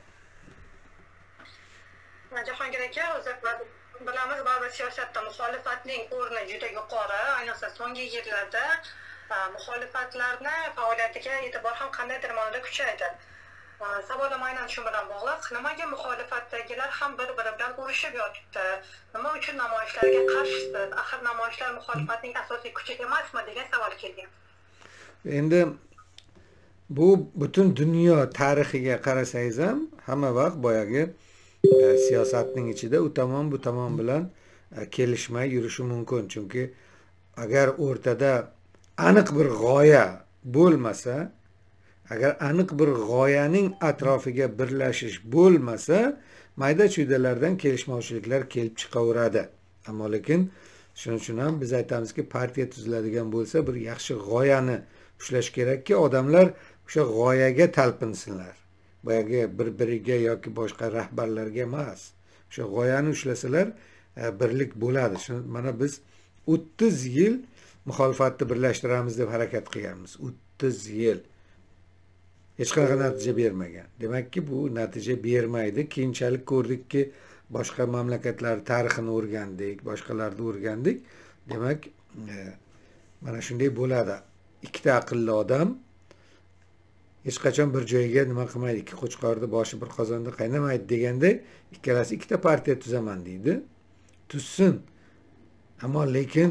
C: Jahongir aka, o'zi bilamiz, baribir siyosatda muxolifatning o'rni juda yuqori, ayniqsa so'nggi yillarda muxolifatlarni faoliyatiga e'tibor ham qandaydir ma'noda kuchaydi. Savolim aynan shu bilan bog'liq. Nimaga muxolifatdagilar ham bir-biri bilan urushib yotibdi? Nima uchun namoyishlarga qarshisiz? Axir namoyishlar muxolifatning asosiy kuchi emasmi degan savol kelgan.
B: Endi bu butun dunyo tarixiga qarasangiz ham hamma vaqt boyagi siyosatning ichida u tomon bu tomon bilan kelishmay yurishi mumkin. Chunki agar o'rtada aniq bir g'oya bo'lmasa, agar aniq bir g'oyaning atrofiga birlashish bo'lmasa, mayda-chuydalardan kelishmovchiliklar kelib chiqaveradi. Ammo lekin shuning uchun ham biz aytamizki, partiya tuziladigan bo'lsa, bir yaxshi g'oyani ushlash kerakki, odamlar o'sha g'oyaga talpinsinlar. Boyagi bir-biriga yoki boshqa rahbarlarga emas. O'sha g'oyani ushlasalar, birlik bo'ladi. Mana biz 30 yil muxolifatni birlashtiramiz deb harakat qilganmiz. 30 yil. Hech qanaqa natija bermagan. Demakki, bu natija bermaydi. Keyinchalik ko'rdikki, boshqa mamlakatlar tarixini o'rgandik, boshqalarni o'rgandik. Demak, mana shunday bo'ladi. Ikkita aqlli odam hech qachon bir joyga nima qilmaydi. Ikki qo'chqorni boshi bir qozonda qaynamaydi deganda, ikkalasi ikkita partiya tuzaman deydi. Tuzsin. Ammo lekin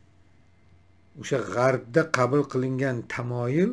B: o'sha g'arbda qabul qilingan tamoyil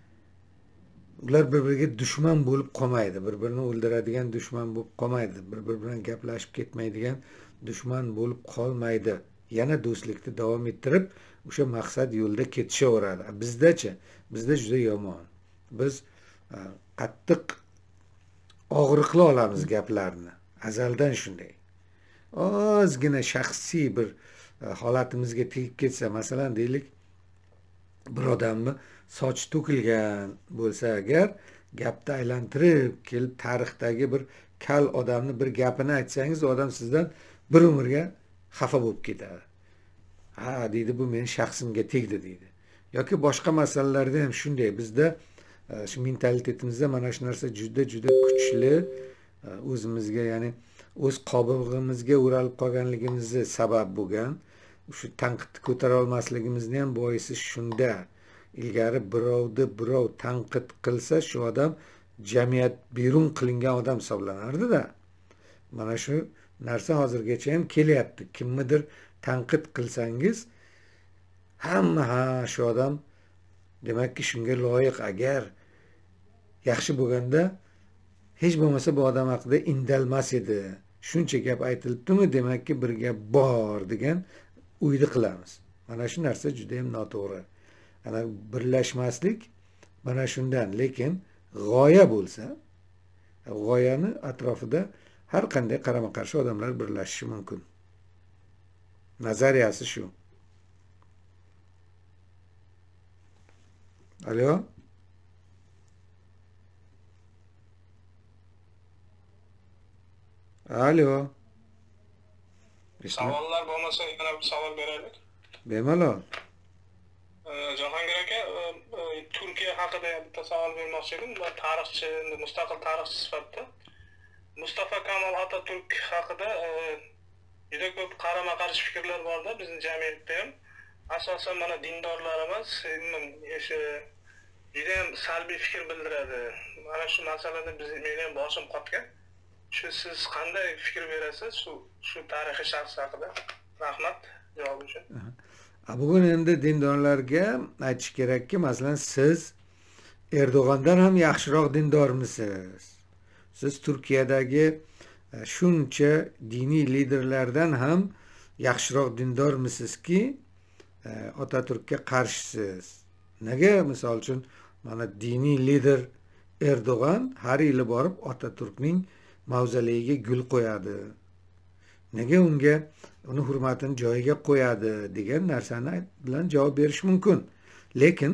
B: ular bir-biriga dushman bo'lib qolmaydi. Bir-birini o'ldiradigan dushman bo'lib qolmaydi. Bir-biri bilan gaplashib ketmaydigan dushman bo'lib qolmaydi. Yana do'stlikni davom ettirib, o'sha maqsad yo'lda ketishaveradi. Bizda-chi, bizda juda yomon. Biz qattiq og'riqli olamiz gaplarni. Azaldan shunday. Ozgina shaxsiy bir holatimizga tegib ketsa, masalan deylik, bir odamni soch to'kilgan bo'lsa agar, gapni aylantirib kelib tarixdagi bir kal odamni bir gapini aytsangiz, odam sizdan bir umrga xafa bo'lib ketadi. Ha, deydi, bu meni shaxsimga tegdi deydi. Yoki boshqa masalalarda ham shunday. Bizda shu mentalitetimizda mana shu narsa juda kuchli, o'zimizga, ya'ni o'z qobig'imizga o'ralib qolganligimizni sabab bo'lgan. Shu tanqidni ko'tara olmasligimizni ham boisi shunda. Ilgari birov tanqid qilsa, shu odam jamiyat berun qilingan odam hisoblanardi-da. Mana shu narsa hozirgacha ham kelyapti. Kimnidir tanqid qilsangiz, hamma shu odam demakki shunga loyiq. Agar yaxshi bo'lganda hech bo'lmasa bu odam haqida indalmas edi. Shuncha gap aytilibdimi, demakki bir gap bor degan o'yni qilamiz. Mana shu narsa juda ham noto'g'ri. Ana birlashmaslik mana shundan. Lekin g'oya bo'lsa, g'oyani atrofida har qanday qarama-qarshi odamlar birlashishi mumkin. Nazariyasi shu. Alo? Alo?
A: Savollar bo'lmasa, yana bir savol beraylik.
B: Bemalol.
A: Jahongir aka, Turkiya haqida bitta savol bermoqchi edim. Tarixchi, mustaqil tarixchi sifatida Mustafa Kemal Atatürk haqida juda ko'p qarama-qarshi fikrlar bor-da bizning jamiyatda ham. Asosan mana dindorlarimiz juda ham salbiy fikr bildiradi. Mana shu masalada meni ham boshim qotgan. Siz qanday fikr berasiz shu tarixiy shaxs haqida? Rahmat javob uchun.
B: Bugun endi dindorlarga aytish kerakki, masalan, siz Erdo'g'andan ham yaxshiroq dindormisiz? Siz Turkiyadagi shuncha diniy liderlardan ham yaxshiroq dindormisizki, Atatürk'ga qarshisiz? Nega? Misol uchun, mana diniy lider Erdo'g'an har yili borib Atatürk'ning mavzoleyiga gul qo'yadi. nega unga uni hurmatini joyiga qo'yadi degan narsani bilan javob berish mumkin. Lekin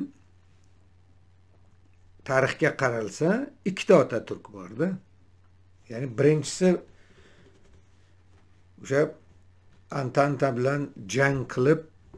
B: tarixga qaralsa ikkita Otaturk borda. Ya'ni birinchisi o'sha Antanta bilan jang qilib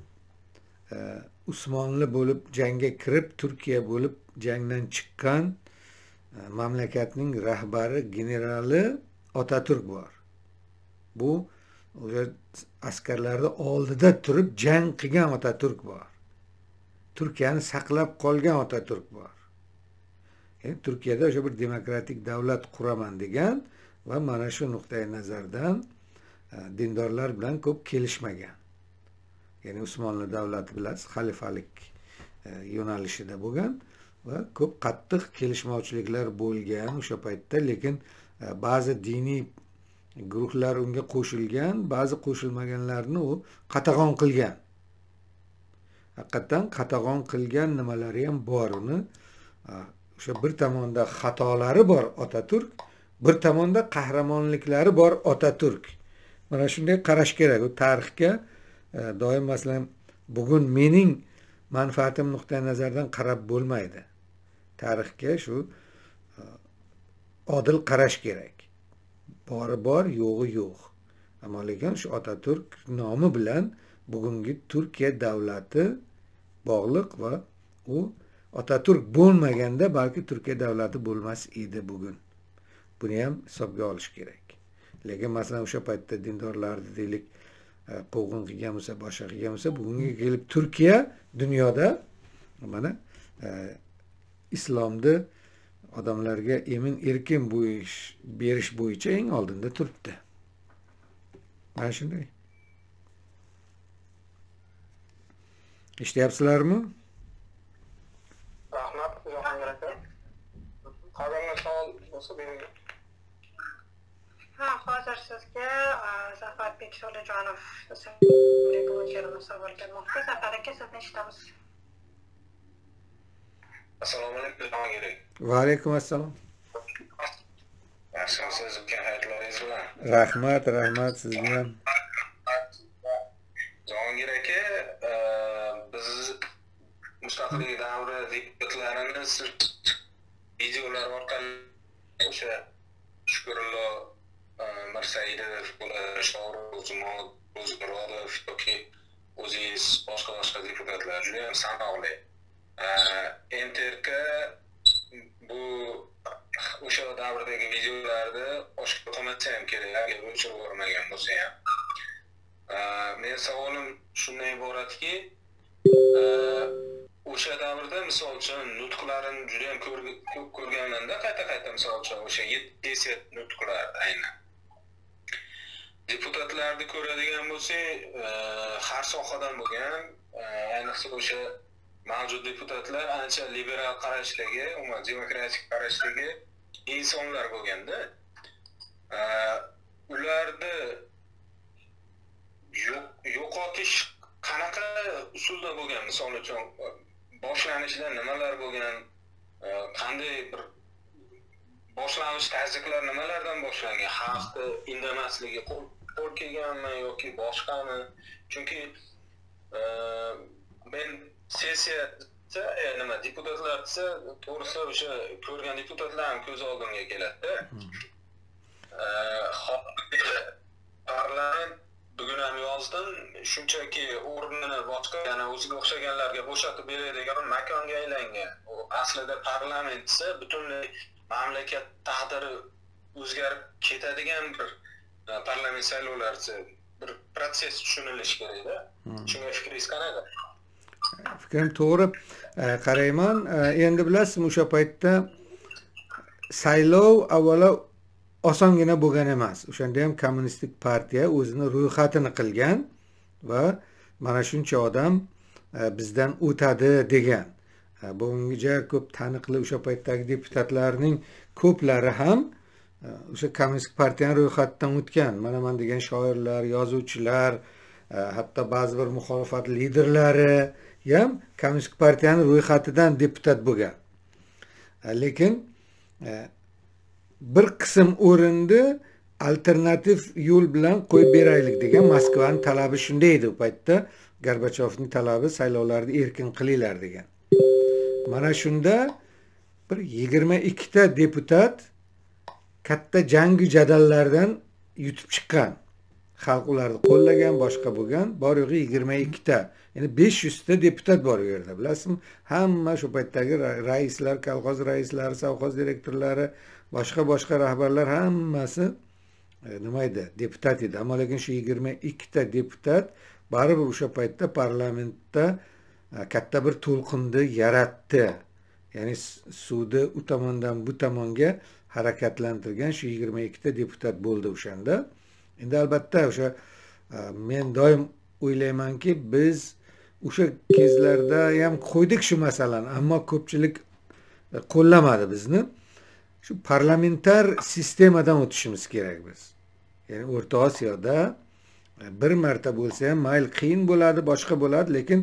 B: Usmonli bo'lib jangga kirib Turkiya bo'lib jangdan chiqqan mamlakatning rahbari generali Otaturk bor. Bu o'sha askarlarni oldida turib jang qilgan Otaturk bor. Turkiyani saqlab qolgan Otaturk bor. Turkiyada o'sha bir demokratik davlat quraman degan va mana shu nuqtai nazardan dindorlar bilan ko'p kelishmagan. Ya'ni Usmonli davlati bilasiz, xalifalik yo'nalishida bo'lgan va ko'p qattiq kelishmovchiliklar bo'lgan o'sha paytda, lekin ba'zi diniy guruhlar unga qo'shilgan, ba'zi qo'shilmaganlarni u qatag'on qilgan. Haqiqatan qatag'on qilgan nimalari ham bor uni. O'sha bir tomonda xatolari bor Otaturk, bir tomonda qahramonliklari bor Otaturk. Mana shunday qarash kerak. U tarixga doim masalan bugun mening manfaatim nuqtai nazaridan qarab bo'lmaydi. Tarixga shu odil qarash kerak. Bori bor, yo'g'i yo'q. Ammo lekin shu Otaturk nomi bilan bugungi Turkiya davlati bog'liq va u Otaturk bo'lmaganda balki Turkiya davlati bo'lmas edi bugun. Buni ham hisobga olish kerak. Lekin masalan o'sha paytda dindorlarni deylik quvg'in qilgan bo'lsa, boshqa qilgan bo'lsa, bugunga kelib Turkiya dunyoda mana islomni odamlarga emin erkin berish bo'yicha eng oldinda turibdi. Mana shunday. Eshityapsizlarmi?
A: Rahmat, Jahongir aka. Qolgan savol bo'lsa bering.
C: Hozir sizga Zafarbek Sholajonov ismli blogerimiz savol bermoqda. Zafar aka, sizni eshitamiz.
A: Assalomu alaykum, Jahongir aka.
B: Va alaykum assalom.
A: Yaxshimisiz? Xayrlaringiz bilan.
B: Rahmat sizga ham.
A: Jahongir aka, biz mustaqillik davri deputatlarini videolar orqali o'sha Shukurullo Mirsaidov, Sho'ruz O'zmurodov yoki o'zingiz boshqa deputatlar juda ham sanoqli. NTRK bu o'sha davrdagi videolarni oshkor qilmasa ham kerak, agar o'chirib yubormagan bo'lsa ham. Men savolim shundan iboratki, o'sha davrda misol uchun nutqlarini juda ham ko'p ko'rganmanda, qayta misol uchun o'sha 7 nutqlar aynan. Deputatlarni ko'radigan bo'lsak, har sohadan bo'lgan, ayniqsa o'sha mavjud deputatlar ancha liberal qarashdagi, umuman demokratik qarashdagi insonlar bo'lganda, ularni yo'qotish qanaqa usulda bo'lgan? Misol uchun boshlanishida nimalar bo'lgan, qanday bir boshlanish tazyiqlar nimalardan boshlangan? Xalqni indamasligi qo'l kelganmi yoki boshqami? Chunki men sessiya deputatlar desa, to'g'risi o'sha ko'rgan deputatlarim ko'z oldimga keladi. Parlament bugun ham yozdim, shunchaki o'rnini boshqa yana o'ziga o'xshaganlarga bo'shatib beradigan makonga aylangan. U aslida parlament esa butunlay mamlakat taqdiri o'zgarib ketadigan bir parlament saylovlarida bir proses tushunilishi kerak-da. Shunga fikringiz qanaqa?
B: Fikrim to'g'ri. Qarayman, endi bilasizmi, o'sha paytda saylov avvalo osongina bo'lgan emas. O'shanda ham kommunistik partiya o'zini ro'yxatini qilgan va mana shuncha odam bizdan o'tadi degan. Bunga ko'p taniqli o'sha paytdagi deputatlarning ko'plari ham o'sha kommunistik partiyaning ro'yxatidan o'tgan. Mana men degan shoirlar, yozuvchilar, hatto ba'zi bir muxolifat liderlari ham kommunistik partiyaning ro'yxatidan deputat bo'lgan. Lekin bir qism o'rinni alternativ yo'l bilan qo'yib beraylik degan Moskvaning talabi shunday edi u paytda. Gorbachyovning talabi saylovlarni erkin qilinglar degan. Mana shunda bir 22 ta deputat katta jangi jadallardan yutib chiqqan. Xalq ularni qo'llagan, boshqa bo'lgan, bor yo'g'i 22 ta. Ya'ni 500 ta deputat bor u yerda, bilasizmi? Hamma shu paytdagi raislar, kolxoz raislari, sovxoz direktorlari, boshqa rahbarlar hammasi nima edi? Deputat edi. Ammo lekin shu 22 ta deputat baribir o'sha paytda parlamentda katta bir to'lqinni yaratdi. Ya'ni suvni u tomondan bu tomonga harakatlantirgan shu 22 ta deputat bo'ldi o'shanda. Endi albatta o'sha men doim o'ylaymanki, biz o'sha kezlarda ham qo'ydik shu masalani, ammo ko'pchilik qo'llamadi bizni. Shu parlamentar sistemadan o'tishimiz kerak biz. Ya'ni O'rta Osiyoda bir marta bo'lsa ham mayli qiyin bo'ladi, boshqa bo'ladi, lekin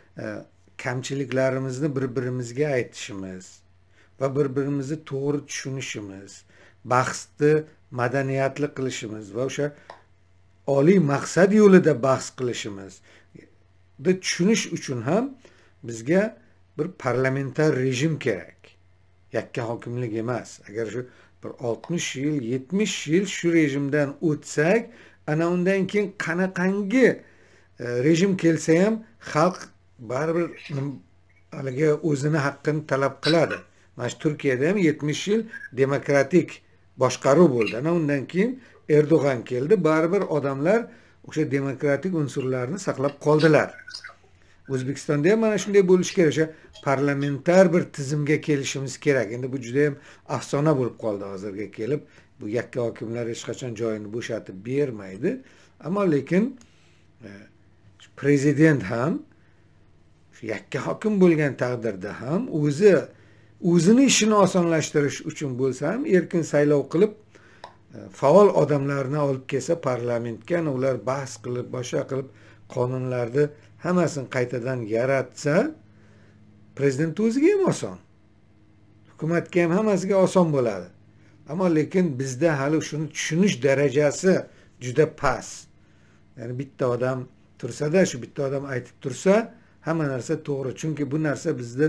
B: kamchiliklarimizni bir-birimizga aytishimiz va bir-birimizni to'g'ri tushunishimiz, bahsni madaniyatli qilishimiz va o'sha oliy maqsad yo'lida bahs qilishimiz tushunish uchun ham bizga bir parlamentar rejim kerak. Yakka hokimlik emas. Agar shu bir 60 yil, 70 yil shu rejimdan o'tsak, ana undan keyin qanaqangi rejim kelsa ham xalq baribir haligi o'zini haqqini talab qiladi. Mana shu Turkiyada ham 70 yil demokratik boshqaruv bo'ldi. Ana undan keyin Erdo'g'an keldi, baribir odamlar o'sha demokratik unsurlarni saqlab qoldilar. O'zbekistonda ham mana shunday bo'lishi kerak. O'sha parlamentar bir tizimga kelishimiz kerak. Endi bu juda ham afsona bo'lib qoldi hozirga kelib. Bu yakka hokimlar hech qachon joyini bo'shatib bermaydi. Ammo lekin prezident ham shu yakka hokim bo'lgan taqdirda ham o'zini ishini osonlashtirish uchun bo'lsa ham erkin saylov qilib faol odamlarni olib kelsa parlamentga, ular bahs qilib, boshqa qilib qonunlarni hammasini qaytadan yaratsa, prezident o'ziga ham oson, hukumatga ham hammasiga oson bo'ladi. Ammo lekin bizda hali shuni tushunish darajasi juda past. Ya'ni bitta odam tursada, shu bitta odam aytib tursa, hamma narsa to'g'ri. Chunki bu narsa bizni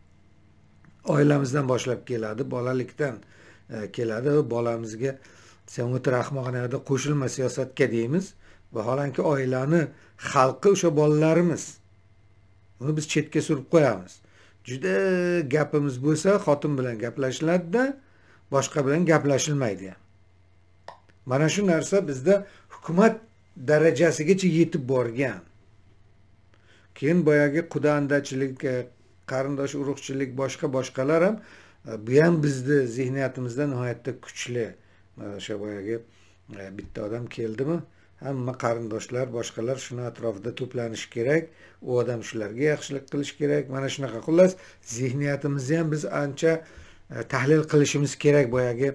B: oilamizdan boshlab keladi, bolalikdan keladi va bolamizga sen o'tir ahmoqlarga qo'shilma siyosatga deymiz. Vaholanki oilani xalqi o'sha bolalarimiz. Uni biz chetga surib qo'yamiz. Juda gapimiz bo'lsa, xotin bilan gaplashiladi-da, boshqa bilan gaplashilmaydi ham. Mana shu narsa bizda hukumat darajasigacha yetib borgan. Keyin boyagi qudandachilik, qarindosh urug'chilik, boshqalar ham bu ham bizni zehniyatimizda nihoyatda kuchli. O'sha boyagi bitta odam keldimi, hamma qarindoshlar, boshqalar shuni atrofida to'planish kerak, u odam shularga yaxshilik qilish kerak. Mana shunaqa xullas zehniyatimizni ham biz ancha tahlil qilishimiz kerak boyagi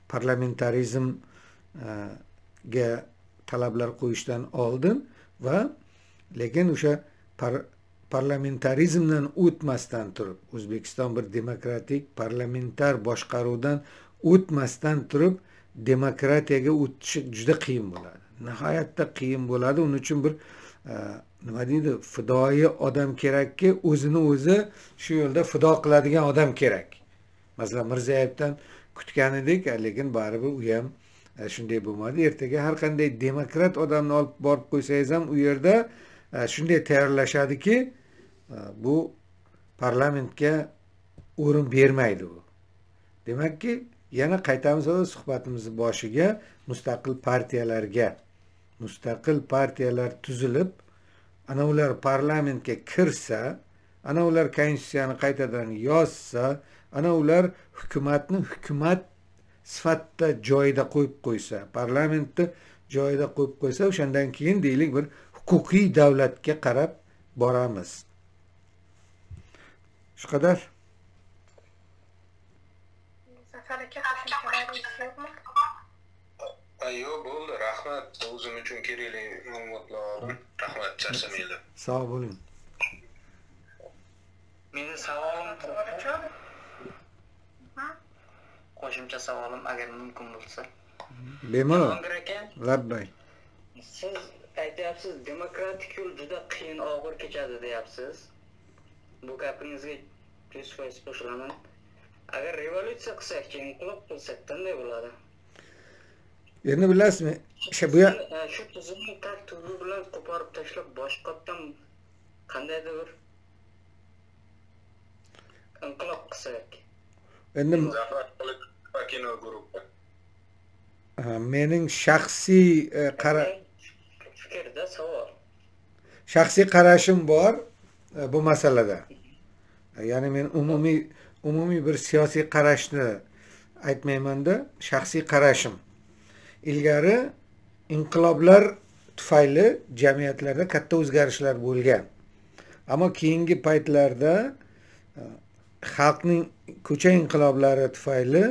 B: parlamentarizmga talablar qo'yishdan oldin va lekin o'sha parlamentarizmdan o'tmasdan turib, O'zbekiston bir demokratik parlamentar boshqaruvdan o'tmasdan turib demokratiyaga o'tishi juda qiyin bo'ladi. Nihoyatda qiyin bo'ladi. Uning uchun bir nima deydi, fidoyi odam kerakki, o'zini o'zi shu yo'lda fido qiladigan odam kerak. Masalan, Mirzayevdan kutgan edik, lekin baribir u ham shunday bo'lmadi. Ertaga har qanday demokrat odamni olib borib qo'ysangiz ham u yerda shunday tayyorlashadiki, bu parlamentga o'rin bermaydi u. Demakki, yana qaytamiz suhbatimizni boshiga, mustaqil partiyalar tuzilib, ana ular parlamentga kirsa, ana ular konstitutsiyani qaytadan yozsa, ana ular hukumatni hukumat sifatida joyida qo'yib qo'ysa, parlamentni joyida qo'yib qo'ysa, o'shandan keyin deylik bir huquqiy davlatga qarab boramiz. Shu qadar.
A: Yo'q, bo'ldi. Rahmat. O'zim uchun kerakli ma'lumotlar oldim. Rahmat, charchamaylar.
B: Sog' bo'ling.
H: Mening savolim qo'shimcha savolim agar mumkin bo'lsa.
B: Bemalol.
D: Jahongir aka,
B: Labbay.
D: siz aytyapsiz, demokratik yo'l juda qiyin, og'ir kechadi deyapsiz. Bu gapingizga 100% qo'shilaman. Agar revolyutsiya qilsak, inqilob qilsak, qanday bo'ladi?
B: Endi bilasizmi? Bu
D: Shu tizimni tartibi bilan qo'porib tashlab boshqatdan qandaydir bir inqilob qilsak.
B: endi
F: Kino guruhi.
B: mening shaxsiy
D: Fikrda savol.
B: shaxsiy qarashim bor bu masalada. Ya'ni men umumiy bir siyosiy qarashni aytmayman-da, shaxsiy qarashim. Ilgari inqiloblar tufayli jamiyatlarda katta o'zgarishlar bo'lgan. Ammo keyingi paytlarda xalqning ko'cha inqiloblari tufayli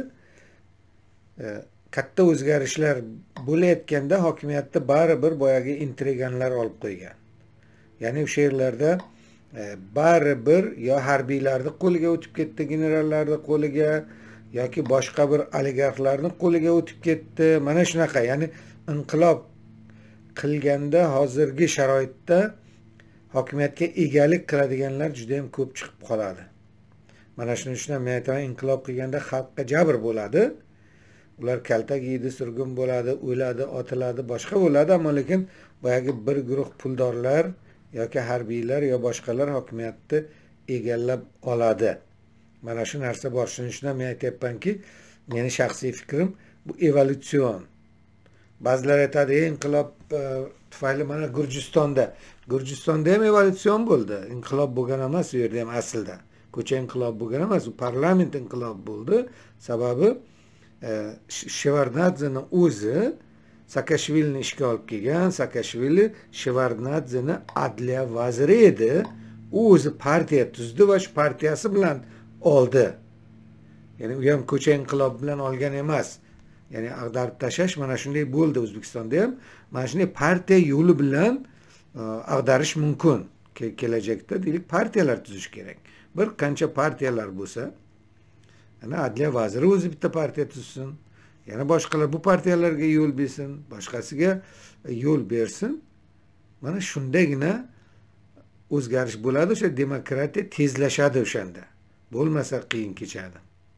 B: katta o'zgarishlar bo'layotganda hokimiyatda baribir boyagi intriganlar olib qo'ygan. Ya'ni o'sha yerlarda baribir yo harbiylarni qo'liga o'tib ketdi, generallarni qo'liga yoki boshqa bir oligarxlarni qo'liga o'tib ketdi. Mana shunaqa, ya'ni inqilob qilganda hozirgi sharoitda hokimiyatga egalik qiladiganlar juda ham ko'p chiqib qoladi. Mana shuning uchun men aytaman, inqilob qilganda xalqqa jabr bo'ladi. Ular kaltak yeydi, surgun bo'ladi, o'ladi, otiladi, boshqa bo'ladi, ammo lekin boyagi bir guruh puldorlar yoki harbiylar yo boshqalar hokimiyatni egallab oladi. Mana shu narsa bor. Shuning uchun men aytayapmanki, meni shaxsiy fikrim bu evolyutsion. Ba'zilar aytadi, inqilob tufayli mana Gurjistonda ham evolyutsion bo'ldi. Inqilob bo'lgan emas, u yerda ham aslida. Ko'cha inqilob bo'lgan emas, u parlament inqilob bo'ldi. Sababi Shevardnadzening o'zi Saakashvilini ishga olib kelgan. Saakashvili Shevardnadzeni adliya vaziri edi. U o'zi partiya tuzdi va shu partiyasi bilan oldi. Ya'ni u ham ko'cha inqilob bilan olgan emas. Ya'ni ag'darib tashlash mana shunday bo'ldi O'zbekistonda ham. Mana shunday partiya yo'li bilan ag'darish mumkin. Kelajakda deylik partiyalar tuzish kerak. Bir qancha partiyalar bo'lsa, ana adliya vaziri o'zi bitta partiya tuzsin. Yana boshqalar bu partiyalarga yo'l bersin, boshqasiga yo'l bersin. Mana shundagina o'zgarish bo'ladi, o'sha demokratiya tezlashadi o'shanda. Bo'lmasa qiyin kechadi.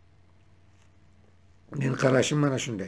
B: Men qarashim mana shunday.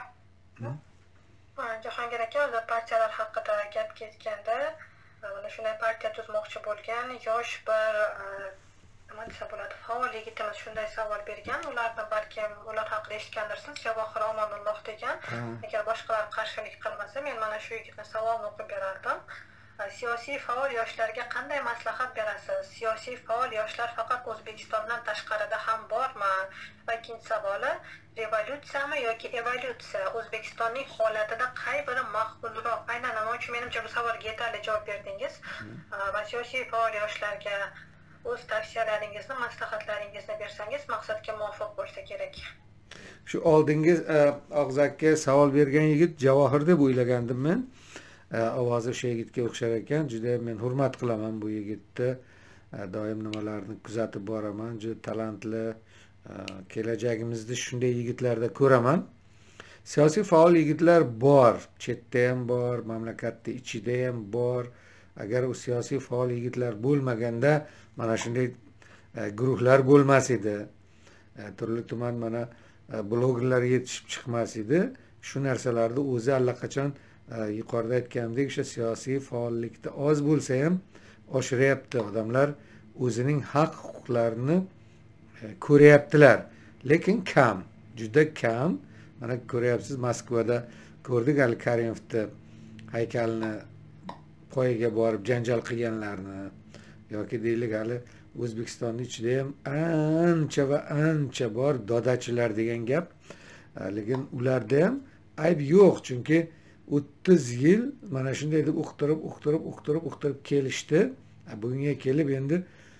C: Jahongir aka, o'zi partiyalar haqida gap ketganda, mana shunday partiya tuzmoqchi bo'lgan yosh bir nima desa bo'ladi, faol yigitimiz shunday savol bergan. Ularni balki ular haqida eshitgandirsiz, Javohir Omonulloh degan. Agar boshqalar qarshilik qilmasa, men mana shu yigitning savolini o'qib berardim. Siyosiy faol yoshlarga qanday maslahat berasiz? Siyosiy faol yoshlar faqat O'zbekistondan tashqarida ham bormi? Va ikkinchi savoli, revolyutsiyami yoki evolyutsiya? O'zbekistonning holatida qay biri maqbulroq? Aynan nima uchun menimcha bu savolga yetarli javob berdingiz. Va siyosiy faol yoshlarga o'z tavsiyalaringizni, maslahatlaringizni bersangiz maqsadga muvofiq bo'lsa kerak.
B: Shu oldingiz og'zakka savol bergan yigit Javohir deb o'ylagandim men. Ovozi o'sha yigitga o'xshar ekan. Juda men hurmat qilaman bu yigitni. Doim nimalarni kuzatib boraman. Juda talantli. Kelajagimizda shunday yigitlarda ko'raman. Siyosiy faol yigitlar bor, chetda ham bor, mamlakatning ichida ham bor. Agar u siyosiy faol yigitlar bo'lmaganda mana shunday guruhlar bo'lmas edi. Turli tuman mana blogerlar yetishib chiqmas edi. Shu narsalarni o'zi allaqachon yuqorida aytgandek, o'sha siyosiy faollikda oz bo'lsa ham oshiryapti. Odamlar o'zining haq huquqlarini ko'ryaptilar, lekin kam, juda kam. Mana ko'ryapsiz, Moskvada ko'rdik hali Karimovni haykalini poyiga borib janjal qilganlarni, yoki deylik hali O'zbekistonning ichida ham ancha va ancha bor dodachilar degan gap. Lekin ularda ham ayb yo'q, chunki 30 yil mana shunday deb uqtirib kelishdi. Bugunga kelib endi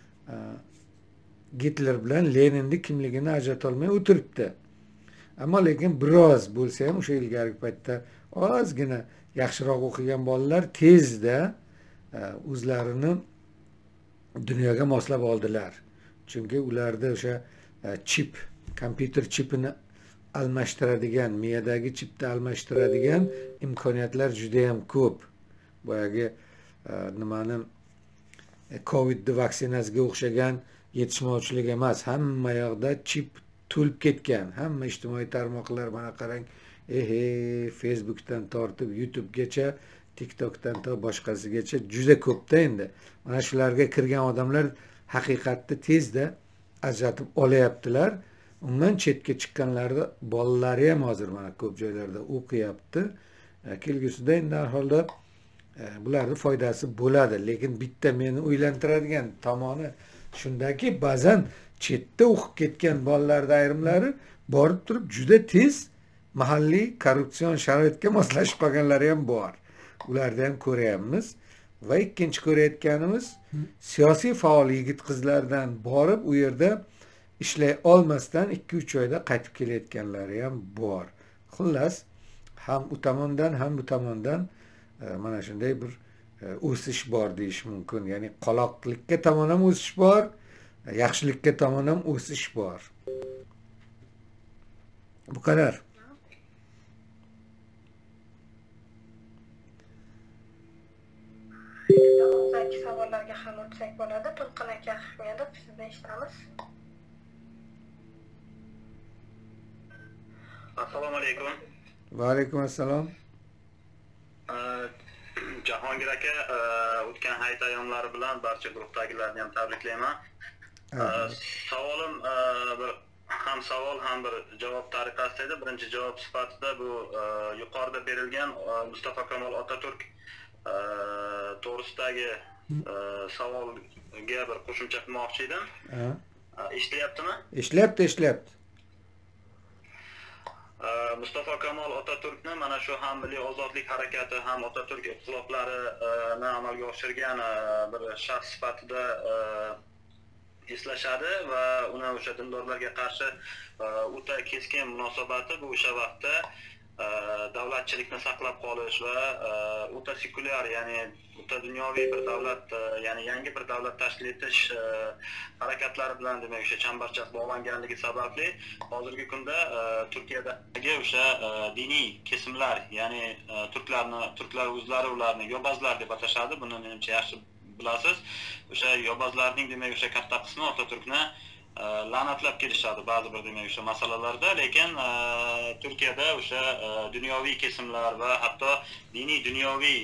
B: Gitler bilan Leninni kimligini ajrata olmay o'tiribdi. Ammo lekin biroz bo'lsa ham o'sha ilgarigi paytda ozgina yaxshiroq o'qigan bolalar tezda o'zlarini dunyoga moslab oldilar. Chunki ularda o'sha chip, kompyuter chipini almashtiradigan, miyadagi chipni almashtiradigan imkoniyatlar juda ham ko'p. Boyagi nimani Covid vaksinasiga o'xshagan yetishmovchilik emas, hamma yoqda chip to'lib ketgan. Hamma ijtimoiy tarmoqlar mana qarang, Facebookdan tortib YouTubegacha, TikTokdan to boshqasigacha juda ko'pda endi. Mana shularga kirgan odamlar haqiqatni tezda ajratib olayaptilar. Umuman chetga chiqqanlarda bolalari ham hozir mana ko'p joylarda o'qiyapti. Kelgusida endi har holda bularning foydasi bo'ladi, lekin bitta meni o'ylantiradigan tomoni shundaki, ba'zan chetda o'qib ketgan bolalarning ayrimlari borib turib juda tez mahalliy korrupsion sharoitga moslashib qolganlari ham bor. Ularni ham ko'ryapmiz. Va ikkinchi ko'rayotganimiz siyosiy faol yigit-qizlardan borib u yerda ishlay olmasdan 2-3 oyda qaytib kelayotganlari ham bor. Xullas, ham u tomondan ham bu tomondan mana shunday bir o'sish bor deyish mumkin. Ya'ni qoloqlikka tomon ham o'sish bor, yaxshilikka tomon ham o'sish bor. Bu qadar.
C: Hozirgi savollarga ham o'tsak bo'ladi. To'lqin aka, Ahmedov, sizdan eshitamiz.
H: Assalomu alaykum.
B: Va alaykum assalom.
H: Jahongir aka, o'tgan hayit ayyomlari bilan barcha guruhdagilarni ham tabriklayman. Savolim bir ham savol ham bir javob tariqasida edi. Birinchi javob sifatida bu yuqorida berilgan Mustafa Kemal Atatürk to'g'risidagi savolga bir qo'shimcha qilmoqchi edim. Eshitilyaptimi?
B: Eshtilyapti.
H: Mustafa Kemal Atatürkni mana shu ham milliy ozodlik harakati ham Atatürk inqiloblarini amalga oshirgan bir shaxs sifatida eslashadi va uni o'sha dindorlarga qarshi o'ta keskin munosabati bu o'sha vaqtda davlatchilikni saqlab qolish va o'ta sekulyar, ya'ni o'ta dunyoviy bir davlat, ya'ni yangi bir davlat tashkil etish harakatlari bilan demak o'sha chambarchas bog'langanligi sababli hozirgi kunda Turkiyadagi o'sha diniy kesimlar, ya'ni turklar o'zlari ularni yobazlar deb atashadi. Buni menimcha yaxshi bilasiz. O'sha yobazlarning demak o'sha katta qismi Atatürkni la'natlab kelishadi ba'zi bir demak o'sha masalalarda, lekin Turkiyada o'sha dunyoviy kesimlar va hatto diniy dunyoviy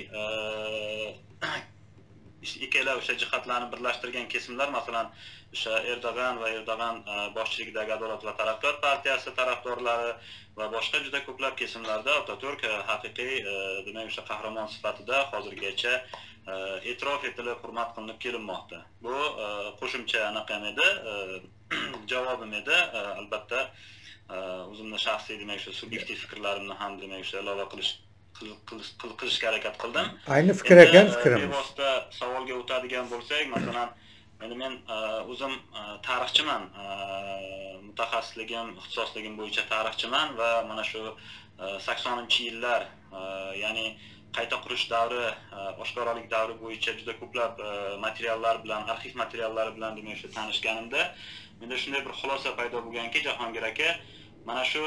H: ikkala o'sha jihatlarni birlashtirgan kesimlar, masalan o'sha Erdo'g'an va Erdo'g'an boshchiligidagi Adolat va taraqqiyot partiyasi tarafdorlari va boshqa juda ko'plab kesimlarda Atatürk haqiqiy demak o'sha qahramon sifatida hozirgacha e'tirof etilib, hurmat qilinib kelinmoqda. Bu qo'shimcha anaqa edi, javobim edi. Albatta o'zimning shaxsiy demak o'sha subyektiv fikrlarimni ham demak o'sha ilova qilishga harakat qildim.
B: Ayni fikr ekan fikrimiz.
H: Bevosita savolga o'tadigan bo'lsak, masalan, men o'zim tarixchiman, mutaxassisligim, ixtisosligim bo'yicha tarixchiman va mana shu 80-yillar, ya'ni qayta qurish davri, oshkoralik davri bo'yicha juda ko'plab materiallar bilan, arxiv materiallari bilan demak o'sha tanishganimda menda shunday bir xulosa paydo bo'lganki, Jahongir aka, mana shu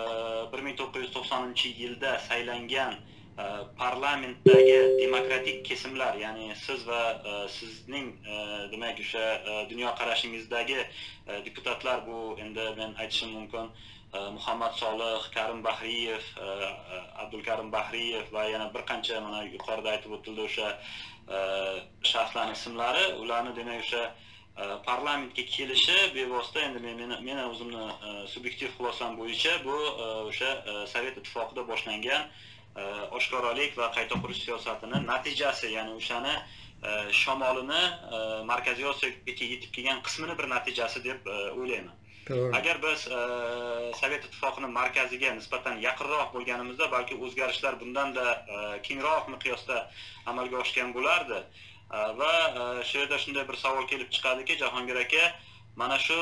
H: 1990-yilda saylangan parlamentdagi demokratik kesimlar, ya'ni siz va sizning demak o'sha dunyoqarashingizdagi deputatlar, bu endi men aytishim mumkin Muhammad Solih, Karim Bahriyev, Abdulkarim Bahriyev va yana bir qancha mana yuqorida aytib o'tildi o'sha shaxslarning ismlari, ularni demak o'sha parlamentga kelishi bevosita endi meni o'zimni subyektiv xulosam bo'yicha bu o'sha Sovet ittifoqida boshlangan oshkoralik va qayta qurish siyosatini natijasi, ya'ni o'shani shamolini Markaziy Osiyoga yetib kelgan qismini bir natijasi deb o'ylayman. Agar biz Sovet ittifoqining markaziga nisbatan yaqinroq bo'lganimizda balki o'zgarishlar bundan-da kengroq miqyosda amalga oshgan bo'lardi. Va shu yerda shunday bir savol kelib chiqadiki, Jahongir aka, mana shu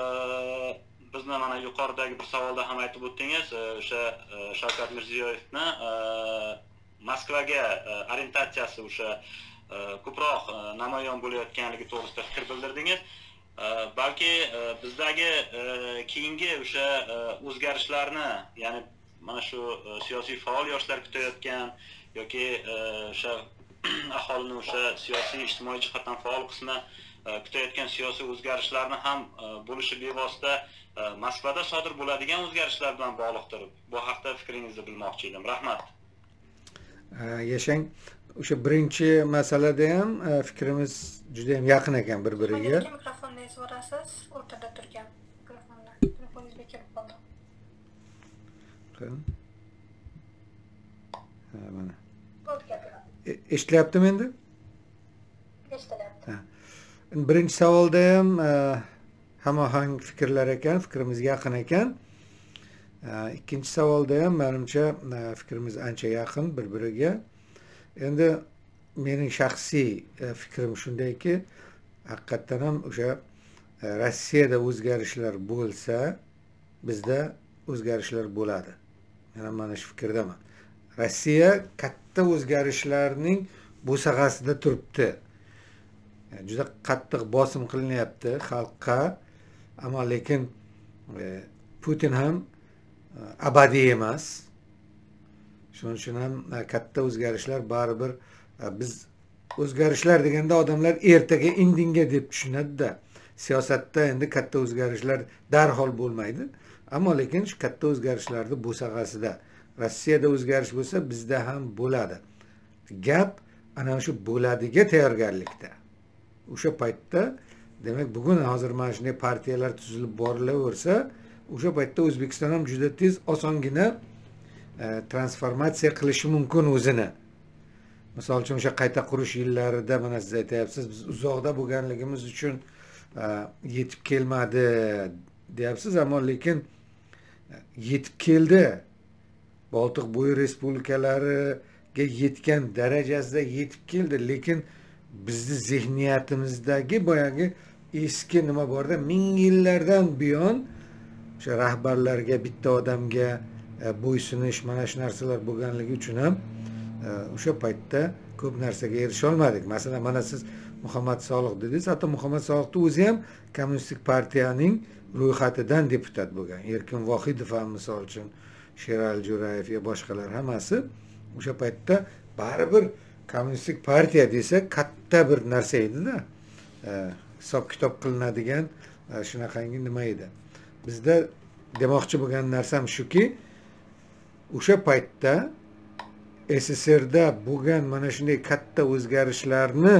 H: bizni mana yuqoridagi bir savolda ham aytib o'tdingiz, o'sha Shavkat Mirziyoyevni Moskvaga orientatsiyasi o'sha ko'proq namoyon bo'layotganligi to'g'risida fikr bildirdingiz. balki bizdagi keyingi o'sha o'zgarishlarni, ya'ni mana shu siyosiy faol yoshlar kutayotgan yoki o'sha aholini o'sha siyosiy ijtimoiy jihatdan faol qismi kutayotgan siyosiy o'zgarishlarni ham bo'lishi bevosita Moskvada sodir bo'ladigan o'zgarishlar bilan bog'liqdir. Bu haqda fikringizni bilmoqchi edim. Rahmat.
B: Yashang, o'sha birinchi masalada ham fikrimiz juda ham yaqin ekan bir-biriga.
C: Mikrofonni so'rasiz, o'rtada turgan mikrofonlar. Telefoningizga kelib qoldi.
B: Mana.
C: Bo'ldi gapiradi.
B: Eshitilyaptimi endi?
C: Eshitilyapti.
B: Birinchi savolda ham hamohang fikrlar ekan, fikrimiz yaqin ekan. Ikkinchi savolda ham menimcha fikrimiz ancha yaqin bir-biriga. Endi mening shaxsiy fikrim shundayki, haqiqatdan ham o'sha Rossiyada o'zgarishlar bo'lsa, bizda o'zgarishlar bo'ladi. Men ham mana shu fikrdaman. Rossiya katta o'zgarishlarning bo'sag'asida turibdi. Juda qattiq bosim qilinyapti xalqqa, ammo lekin Putin ham abadiy emas. Shuning uchun ham katta o'zgarishlar baribir, biz o'zgarishlar deganda odamlar ertaga indinga deb tushunadi-da. Siyosatda endi katta o'zgarishlar darhol bo'lmaydi, ammo lekin shu katta o'zgarishlarning bo'sag'asida. Rossiyada o'zgarish bo'lsa, bizda ham bo'ladi. Gap ana shu bo'ladiga tayyorgarlikda. O'sha paytda, demak, bugun hozir mana shunday partiyalar tuzilib borilaversa, o'sha paytda O'zbekiston ham juda tez, osongina transformatsiya qilishi mumkin o'zini. Misol uchun o'sha qayta qurish yillarida mana siz aytayapsiz, biz uzoqda bo'lganligimiz uchun yetib kelmadi deyapsiz, ammo lekin yetib keldi. Boltiq bo'yi respublikalariga yetgan darajasida yetib keldi, lekin bizni zehniyatimizdagi boyagi eski nima borda, ming yillardan buyon o'sha rahbarlarga, bitta odamga bo'ysunish, mana shu narsalar bo'lganligi uchun ham o'sha paytda ko'p narsaga erisha olmadik. Masalan, mana siz Muhammad Soliq dedingiz, hatto Muhammad Soliqning o'zi ham Kommunistik partiyaning ro'yxatidan deputat bo'lgan. Erkin Vohidov ham misol uchun, Sherali Jo'rayev va boshqalar hammasi o'sha paytda baribir Kommunistik partiya desa katta bir narsa edi-da. Hisob kitob qilinadigan shunaqangi nima edi. Bizda demoqchi bo'lgan narsam shuki, o'sha paytda SSRda bo'lgan mana shunday katta o'zgarishlarni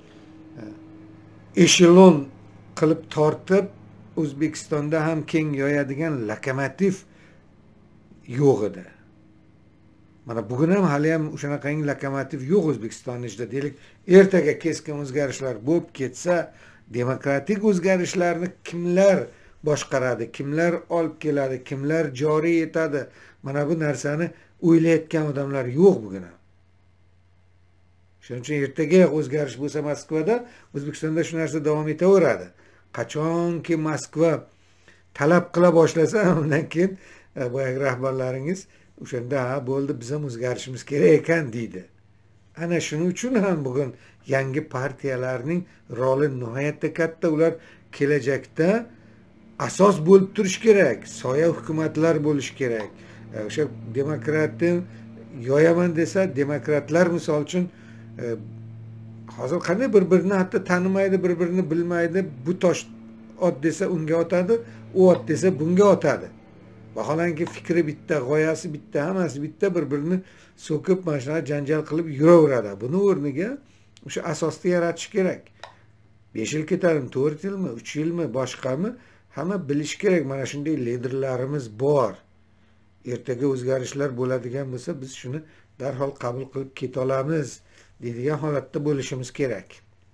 B: eshelon qilib tortib, O'zbekistonda ham keng yoyadigan lokomotiv yo'q edi. Mana bugun ham hali ham o'shanaqangi lokomotiv yo'q O'zbekistonning ichida. Deylik, ertaga keskin o'zgarishlar bo'lib ketsa, demokratik o'zgarishlarni kimlar boshqaradi, kimlar olib keladi, kimlar joriy etadi? Mana bu narsani o'ylayotgan odamlar yo'q bugun ham. Shuning uchun ertaga o'zgarish bo'lsa Moskvada, O'zbekistonda shu narsa davom etaveradi. Qachonki Moskva talab qila boshlasa, undan keyin boyagi rahbarlaringiz o'shanda bo'ldi, biz ham o'zgarishimiz kerak ekan deydi. Ana shuning uchun ham bugun yangi partiyalarning roli nihoyatda katta. Ular kelajakda asos bo'lib turish kerak, soya hukumatlar bo'lish kerak. O'sha demokratni yoyaman desa, demokratlar misol uchun hozir qanday bir-birini hatto tanimaydi, bir-birini bilmaydi. Bu tosh ot desa unga otadi, u ot desa bunga otadi. Vaholanki fikri bitta, g'oyasi bitta, hammasi bitta, bir-birini so'kib, mana shunaqa janjal qilib yuraveradi. Buni o'rniga o'sha asosni yaratish kerak. 5 yil ketadimi, 4 yilmi, 3 yilmi, boshqami, hamma bilish kerak. Mana shunday liderlarimiz bor. Ertaga o'zgarishlar bo'ladigan bo'lsa, biz shuni darhol qabul qilib keta olamiz deydigan holatda bo'lishimiz kerak.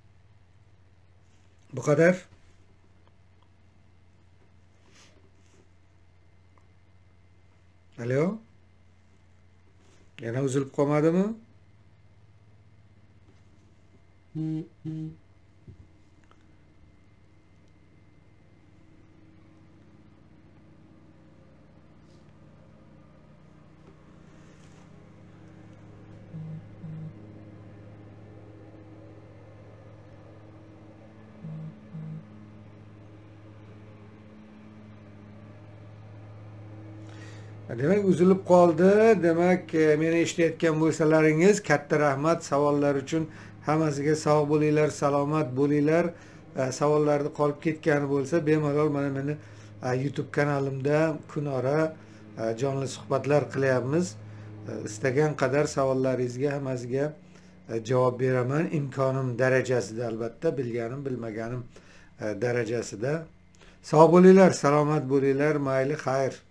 B: Bu qadar. Alo? Yana uzilib qolmadimi? Demak, uzilib qoldi. Demak, meni eshitayotgan bo'lsalaringiz, katta rahmat savollar uchun. Hammasiga sog' bo'linglar, salomat bo'linglar. Savollarni qolib ketgani bo'lsa, bemalol mana meni YouTube kanalimda kunora jonli suhbatlar qilyapmiz. Istagan qadar savollaringizga hammasiga javob beraman. Imkonim darajasida, albatta, bilganim, bilmaganim darajasida. Sog' bo'linglar, salomat bo'linglar, mayli, xayr.